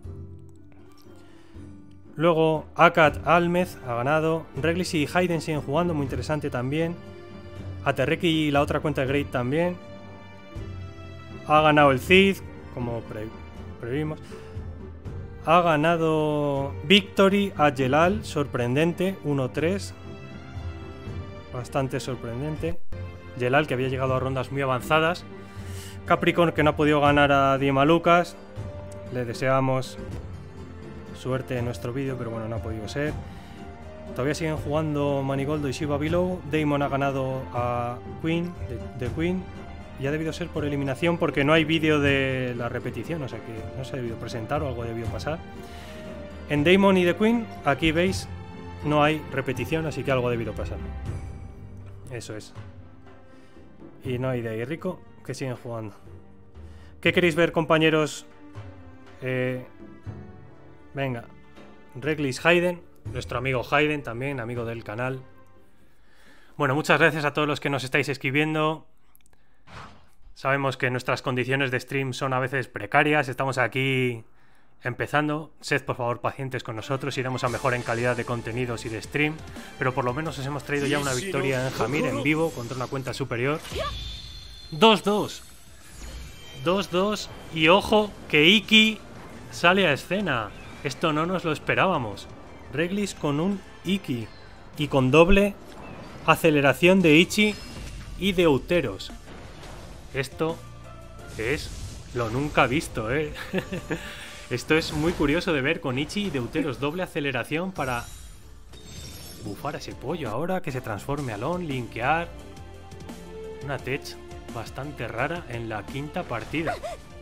Luego Akat Almez ha ganado. Reglis y Hayden siguen jugando, muy interesante también. Aterreki y la otra cuenta de Great también. Ha ganado el Cid, como pre previmos. Ha ganado Victory a Jelal, sorprendente, uno tres. Bastante sorprendente. Jelal, que había llegado a rondas muy avanzadas. Capricorn, que no ha podido ganar a Dima Lucas. Le deseamos suerte en nuestro vídeo, pero bueno, no ha podido ser. Todavía siguen jugando Manigoldo y Shiba Below. Damon ha ganado a Queen, de, de Queen, y ha debido ser por eliminación porque no hay vídeo de la repetición, o sea que no se ha debido presentar o algo ha debido pasar. En Damon y The Queen, aquí veis, no hay repetición, así que algo ha debido pasar. Eso es. Y no hay de ahí Rico, que siguen jugando. ¿Qué queréis ver, compañeros? Eh... Venga, Reglis Hayden, nuestro amigo Hayden también, amigo del canal. Bueno, muchas gracias a todos los que nos estáis escribiendo. Sabemos que nuestras condiciones de stream son a veces precarias, estamos aquí empezando. Sed por favor pacientes con nosotros, iremos a mejor en calidad de contenidos y de stream. Pero por lo menos os hemos traído ya una victoria en Jamir en vivo contra una cuenta superior. dos dos. dos dos y ojo que Iki sale a escena. Esto no nos lo esperábamos. Reglis con un Iki y con doble aceleración de Ichi y de Euteros. Esto es lo nunca visto, ¿eh? Esto es muy curioso de ver con Ichi y Deuteros. Doble aceleración para bufar a ese pollo ahora, que se transforme a Lon, linkear. Una tech bastante rara en la quinta partida.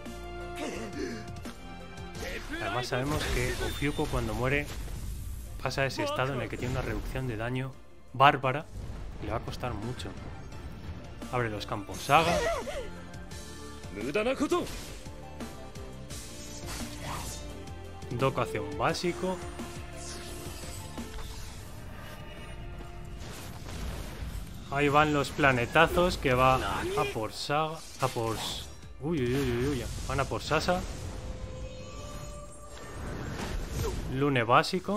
Además sabemos que Ofiuco cuando muere pasa a ese estado en el que tiene una reducción de daño bárbara y le va a costar mucho. Abre los campos Saga. Doku hace un básico. Ahí van los planetazos que va a por Saga. A por... Uy, uy, uy, uy, van a por Sasa. Lune básico.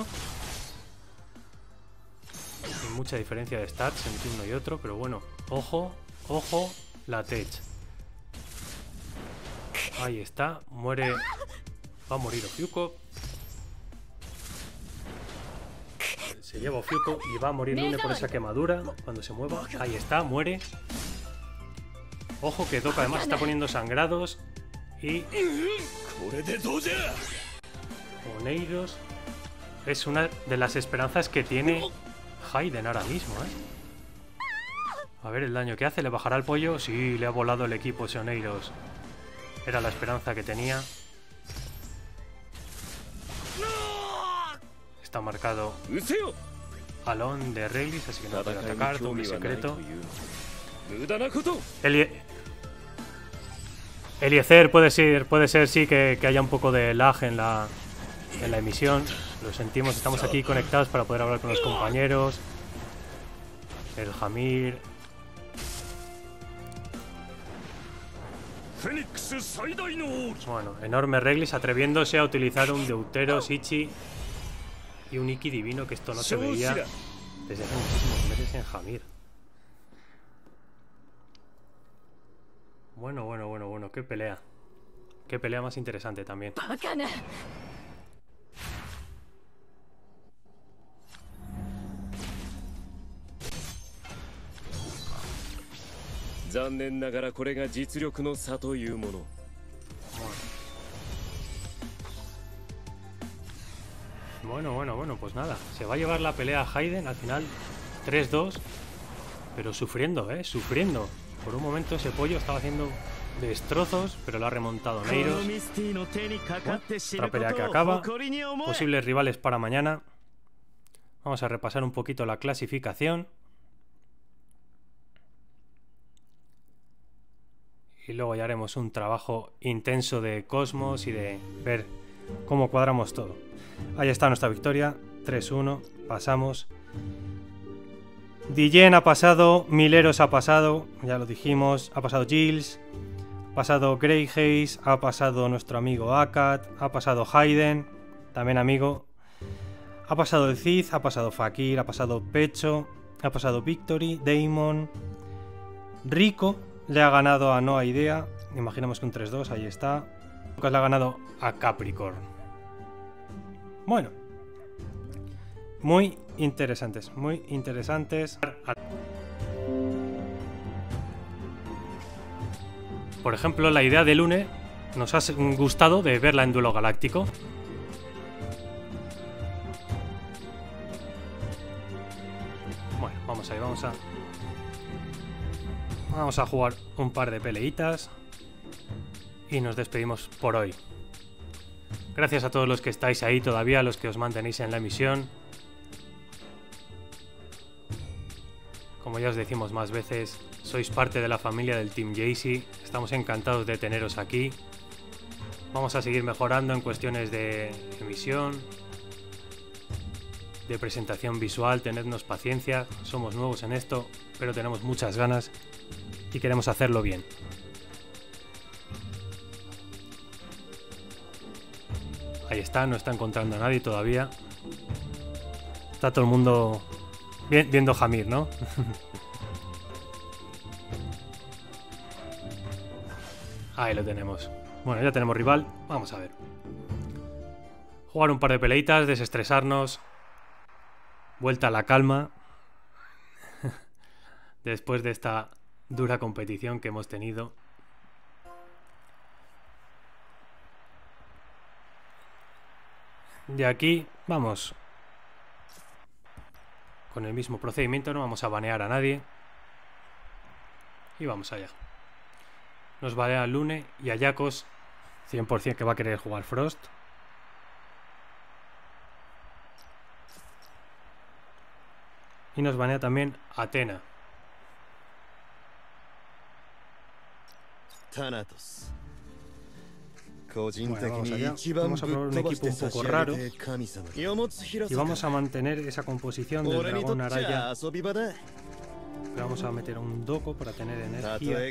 Sin mucha diferencia de stats entre uno y otro, pero bueno. Ojo, ojo, la tech. Ahí está, muere. Va a morir Ofiuco. Se lleva Ofiuco y va a morir Lune por esa quemadura cuando se mueva. Ahí está, muere. Ojo que Doku además está poniendo sangrados. Y Oneiros es una de las esperanzas que tiene Hayden ahora mismo, ¿eh? A ver el daño que hace. ¿Le bajará el pollo? Sí, le ha volado el equipo ese Oneiros. Era la esperanza que tenía. Está marcado Alon de Reglis, así que no puede atacar. Doble secreto. Eli Eliezer puede ser, puede ser sí que, que haya un poco de lag en la, en la emisión. Lo sentimos, estamos aquí conectados para poder hablar con los compañeros. El Jamir. Bueno, enorme Reglis atreviéndose a utilizar un Deuteros, Ichi y un Iki divino, que esto no se veía desde hace muchísimos meses en Jamir. Bueno, bueno, bueno, bueno, qué pelea. Qué pelea más interesante también. Bueno, bueno, bueno, pues nada. Se va a llevar la pelea a Hayden al final tres dos. Pero sufriendo, ¿eh? Sufriendo. Por un momento ese pollo estaba haciendo destrozos, pero lo ha remontado Neiros. Bueno, otra pelea que acaba. Posibles rivales para mañana. Vamos a repasar un poquito la clasificación. Y luego ya haremos un trabajo intenso de Cosmos y de ver cómo cuadramos todo. Ahí está nuestra victoria. tres uno. Pasamos. Dijen ha pasado. Mileros ha pasado. Ya lo dijimos. Ha pasado Giles. Ha pasado Greyhaze. Ha pasado nuestro amigo Akat. Ha pasado Hayden. También amigo. Ha pasado el Cid. Ha pasado Fakir. Ha pasado Pecho. Ha pasado Victory. Damon. Rico. Le ha ganado a Noah Idea. Imaginamos que un tres dos, ahí está. Lucas le ha ganado a Capricorn. Bueno. Muy interesantes, muy interesantes. Por ejemplo, la idea de Lune nos ha gustado de verla en Duelo Galáctico. Bueno, vamos ahí, vamos a... Vamos a jugar un par de peleitas y nos despedimos por hoy. Gracias a todos los que estáis ahí todavía, los que os mantenéis en la emisión. Como ya os decimos más veces, sois parte de la familia del Team Jaycee. Estamos encantados de teneros aquí. Vamos a seguir mejorando en cuestiones de emisión, de presentación visual. Tenednos paciencia, somos nuevos en esto, pero tenemos muchas ganas y queremos hacerlo bien. Ahí está, no está encontrando a nadie todavía. Está todo el mundo viendo Hamir, ¿no? Ahí lo tenemos. Bueno, ya tenemos rival. Vamos a ver. Jugar un par de peleitas, desestresarnos. Vuelta a la calma. Después de esta dura competición que hemos tenido. De aquí vamos con el mismo procedimiento, no vamos a banear a nadie. Y vamos allá. Nos banea a Lune y a Yakos, cien por cien que va a querer jugar Frost. Y nos banea también a Athena. Bueno, vamos allá. Vamos a probar un equipo un poco raro y vamos a mantener esa composición del dragón Araya, pero vamos a meter un Doko para tener energía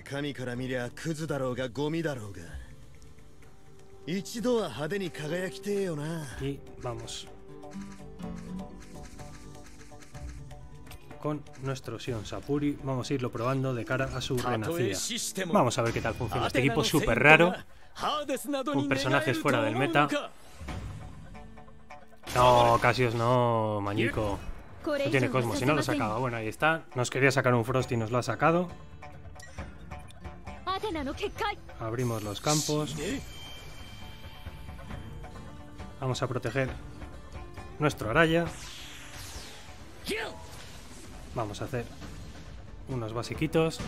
y vamos con nuestro Sion Sapuri. Vamos a irlo probando de cara a su renacida. Vamos a ver qué tal funciona este equipo súper raro, con personajes fuera del meta. No, Cassius no, Mañico. No tiene Cosmos, si no lo sacaba. Bueno, ahí está. Nos quería sacar un Frost y nos lo ha sacado. Abrimos los campos. Vamos a proteger nuestro Araya. Vamos a hacer unos basiquitos.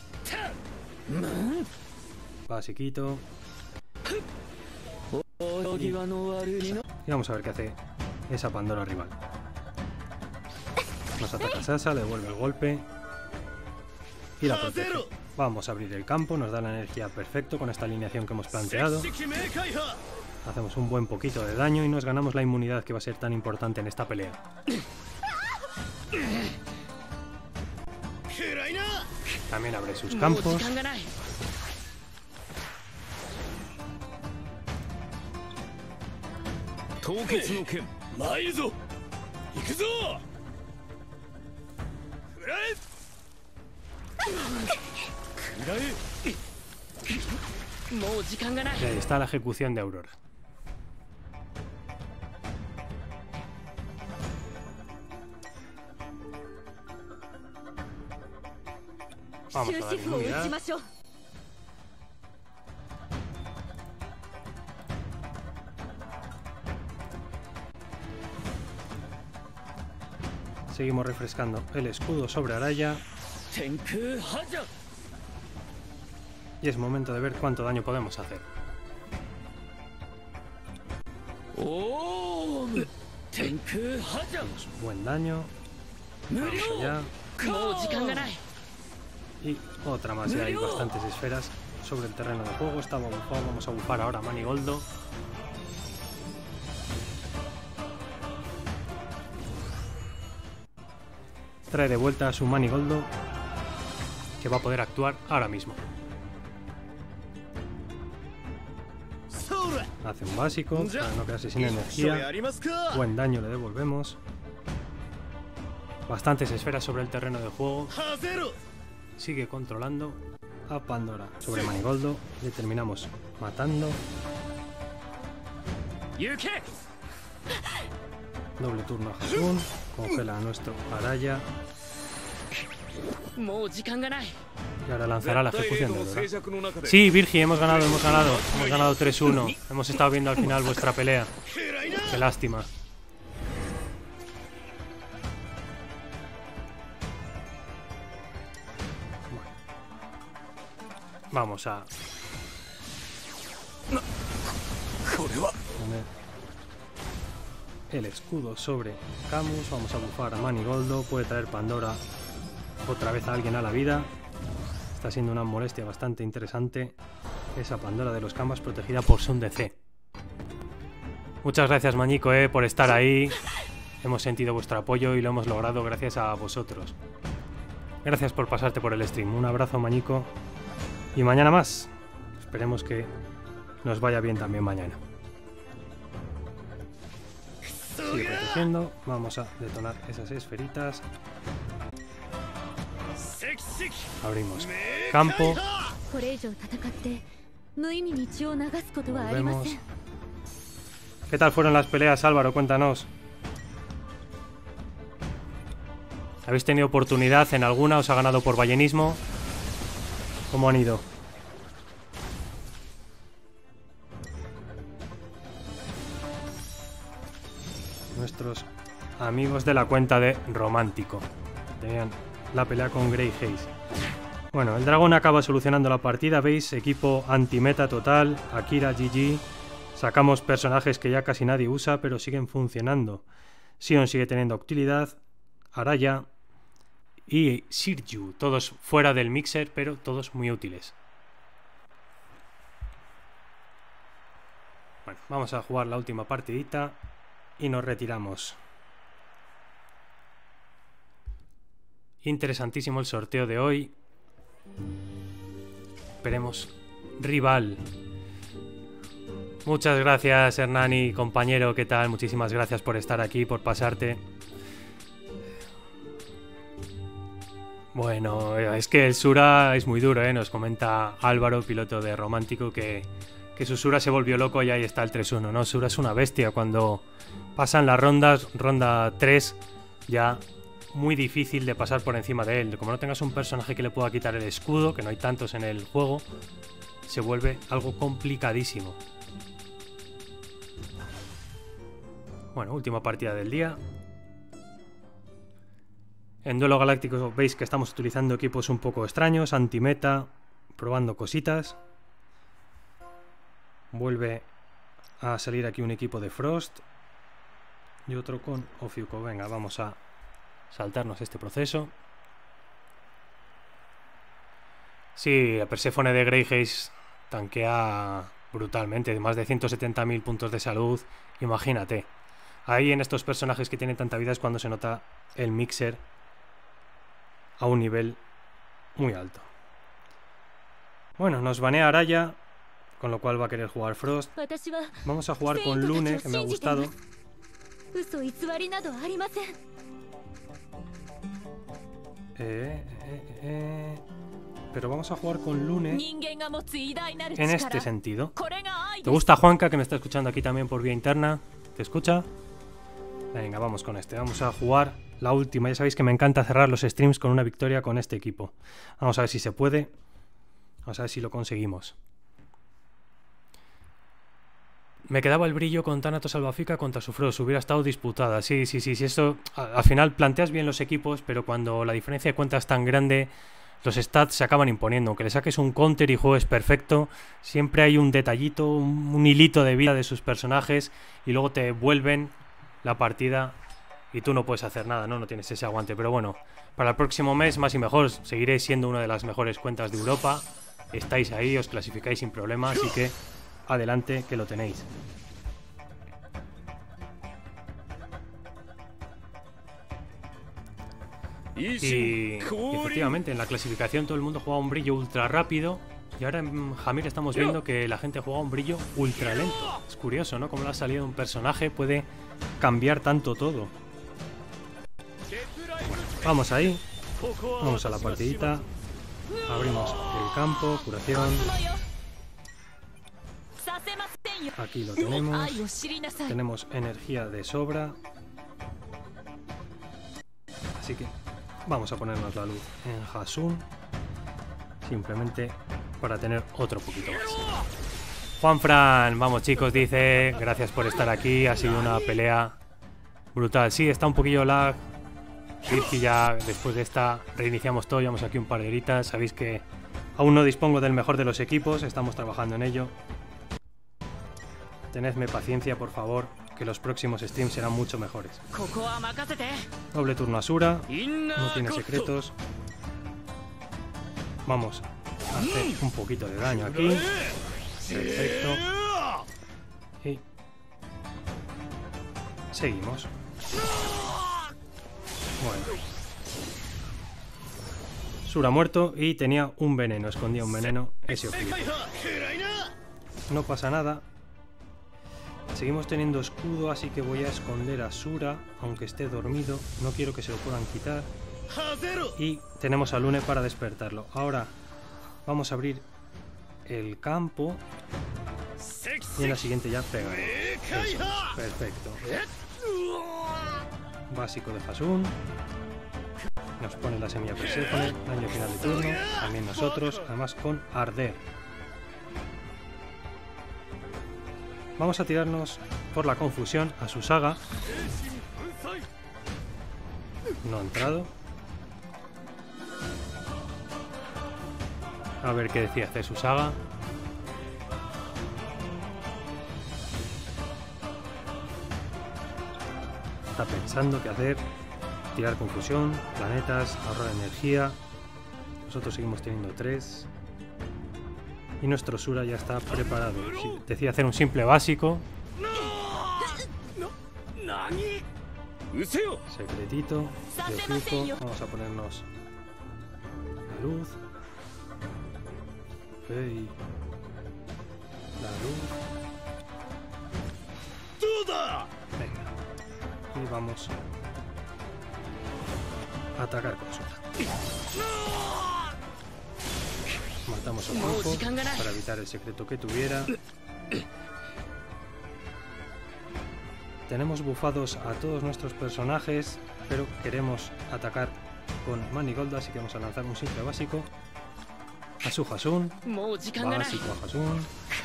Basiquito. Y vamos a ver qué hace esa Pandora rival. Nos ataca Sasa, le devuelve el golpe y la protege. Vamos a abrir el campo, nos da la energía perfecto con esta alineación que hemos planteado. Hacemos un buen poquito de daño y nos ganamos la inmunidad que va a ser tan importante en esta pelea. También abre sus campos. Y ahí está la ejecución de Aurora. Vamos a darle inmunidad. Seguimos refrescando el escudo sobre Araya. Y es momento de ver cuánto daño podemos hacer. Tenemos buen daño. Vamos allá. Y otra más, ya hay bastantes esferas sobre el terreno de juego. Estaba bufado, vamos a bufar ahora a Manigoldo. Trae de vuelta a su Manigoldo, que va a poder actuar ahora mismo. Hace un básico para no quedarse sin energía. Buen daño le devolvemos. Bastantes esferas sobre el terreno de juego. Sigue controlando a Pandora sobre Manigoldo. Le terminamos matando. Doble turno a Hasun. Congela a nuestro Araya. Y ahora lanzará la ejecución de Dora. Sí, Virgi, hemos ganado, hemos ganado. Hemos ganado tres uno. Hemos estado viendo al final vuestra pelea. Qué lástima. Vamos a poner el escudo sobre Camus. Vamos a bufar a Manigoldo. Puede traer Pandora otra vez a alguien a la vida. Está siendo una molestia bastante interesante esa Pandora de los Canvas protegida por Sun D C. Muchas gracias, Mañico, eh, por estar ahí. Hemos sentido vuestro apoyo y lo hemos logrado gracias a vosotros. Gracias por pasarte por el stream. Un abrazo, Mañico. Y mañana más. Esperemos que nos vaya bien también mañana. Sigue protegiendo. Vamos a detonar esas esferitas. Abrimos campo. Volvemos. ¿Qué tal fueron las peleas, Álvaro? Cuéntanos. ¿Habéis tenido oportunidad en alguna? ¿Os ha ganado por ballenismo? ¿Cómo han ido? Nuestros amigos de la cuenta de Romántico tenían la pelea con Grey Haze. Bueno, el dragón acaba solucionando la partida, ¿veis? Equipo anti-meta total, Akira G G. Sacamos personajes que ya casi nadie usa, pero siguen funcionando. Sion sigue teniendo utilidad, Araya y Shiryu, todos fuera del mixer, pero todos muy útiles. Bueno, vamos a jugar la última partidita y nos retiramos. Interesantísimo el sorteo de hoy. Esperemos rival. Muchas gracias, Hernani, compañero, ¿qué tal? Muchísimas gracias por estar aquí, por pasarte. Bueno, es que el Sura es muy duro, ¿eh? Nos comenta Álvaro, piloto de Romántico, que, que su Sura se volvió loco y ahí está el tres uno, ¿no? Sura es una bestia. Cuando pasan las rondas, ronda tres, ya muy difícil de pasar por encima de él. Como no tengas un personaje que le pueda quitar el escudo, que no hay tantos en el juego, se vuelve algo complicadísimo. Bueno, última partida del día. En Duelo Galáctico veis que estamos utilizando equipos un poco extraños, anti-meta, probando cositas. Vuelve a salir aquí un equipo de Frost y otro con Ofiuco. Venga, vamos a saltarnos este proceso. Sí, la Perséfone de Grey Haze tanquea brutalmente, más de ciento setenta mil puntos de salud, imagínate. Ahí en estos personajes que tienen tanta vida es cuando se nota el mixer a un nivel muy alto. Bueno, nos banea Araya, con lo cual va a querer jugar Frost. Vamos a jugar con Lune, que me ha gustado. Eh, eh, eh. Pero vamos a jugar con Lune en este sentido. ¿Te gusta, Juanca, que me está escuchando aquí también por vía interna? ¿Te escucha? Venga, vamos con este. Vamos a jugar la última. Ya sabéis que me encanta cerrar los streams con una victoria con este equipo. Vamos a ver si se puede. Vamos a ver si lo conseguimos. Me quedaba el brillo con Thanatos Salvafica contra Sufros. Hubiera estado disputada. Sí, sí, sí. sí eso, al final planteas bien los equipos, pero cuando la diferencia de cuenta es tan grande, los stats se acaban imponiendo. Aunque le saques un counter y juegues perfecto, siempre hay un detallito, un, un hilito de vida de sus personajes y luego te vuelven la partida y tú no puedes hacer nada, ¿no? No tienes ese aguante. Pero bueno, para el próximo mes, más y mejor, seguiréis siendo una de las mejores cuentas de Europa. Estáis ahí, os clasificáis sin problema, así que adelante que lo tenéis. Y efectivamente en la clasificación todo el mundo juega un brillo ultra rápido. Y ahora en Hamir estamos viendo que la gente juega un brillo ultra lento. Es curioso, ¿no? Como le ha salido un personaje puede cambiar tanto todo. Vamos ahí. Vamos a la partidita. Abrimos el campo, curación. Aquí lo tenemos. Tenemos energía de sobra. Así que vamos a ponernos la luz en Hasun. Simplemente para tener otro poquito más. Juanfran, vamos chicos, dice, gracias por estar aquí. Ha sido una pelea brutal. Sí, está un poquillo lag. Y ya después de esta reiniciamos todo, llevamos aquí un par de horitas. Sabéis que aún no dispongo del mejor de los equipos, estamos trabajando en ello. Tenedme paciencia, por favor, que los próximos streams serán mucho mejores. Doble turno Asura, no tiene secretos. Vamos a hacer un poquito de daño aquí. Perfecto. Y seguimos. Bueno. Sura muerto y tenía un veneno, escondía un veneno, ese objeto. No pasa nada. Seguimos teniendo escudo, así que voy a esconder a Sura, aunque esté dormido. No quiero que se lo puedan quitar. Y tenemos a Lune para despertarlo. Ahora vamos a abrir el campo. Y en la siguiente ya pega. Eso, perfecto. Básico de Hasun. Nos pone la semilla Perséfone. Daño final de turno. También nosotros. Además con Arder. Vamos a tirarnos por la confusión a su saga. No ha entrado. A ver qué decía hacer su saga. Está pensando qué hacer. Tirar confusión, planetas, ahorrar energía. Nosotros seguimos teniendo tres. Y nuestro Sura ya está preparado. Sí, decía hacer un simple básico. Secretito. De truco. Vamos a ponernos la luz. Ok. La luz. Venga. Y vamos a atacar con Sura. Matamos a Fuego para evitar el secreto que tuviera. Tenemos bufados a todos nuestros personajes, pero queremos atacar con Manigoldo, así que vamos a lanzar un simple básico a su Hasun. Básico a Hasun.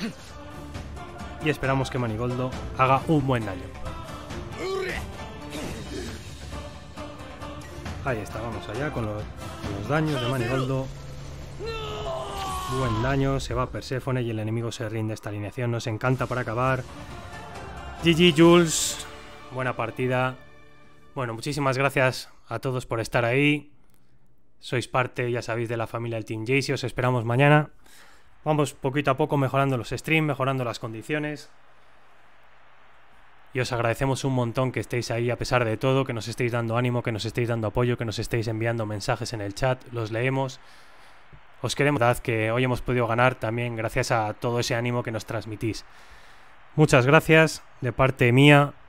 Y esperamos que Manigoldo haga un buen daño. Ahí está, vamos allá con los, con los daños de Manigoldo. Buen daño, se va Perséfone y el enemigo se rinde. Esta alineación nos encanta para acabar. G G Jules, buena partida. Bueno, muchísimas gracias a todos por estar ahí. Sois parte, ya sabéis, de la familia del Team Jaycee. Os esperamos mañana. Vamos poquito a poco mejorando los streams, mejorando las condiciones. Y os agradecemos un montón que estéis ahí a pesar de todo, que nos estéis dando ánimo, que nos estéis dando apoyo, que nos estéis enviando mensajes en el chat. Los leemos. Os queremos, verdad, que hoy hemos podido ganar también gracias a todo ese ánimo que nos transmitís. Muchas gracias de parte mía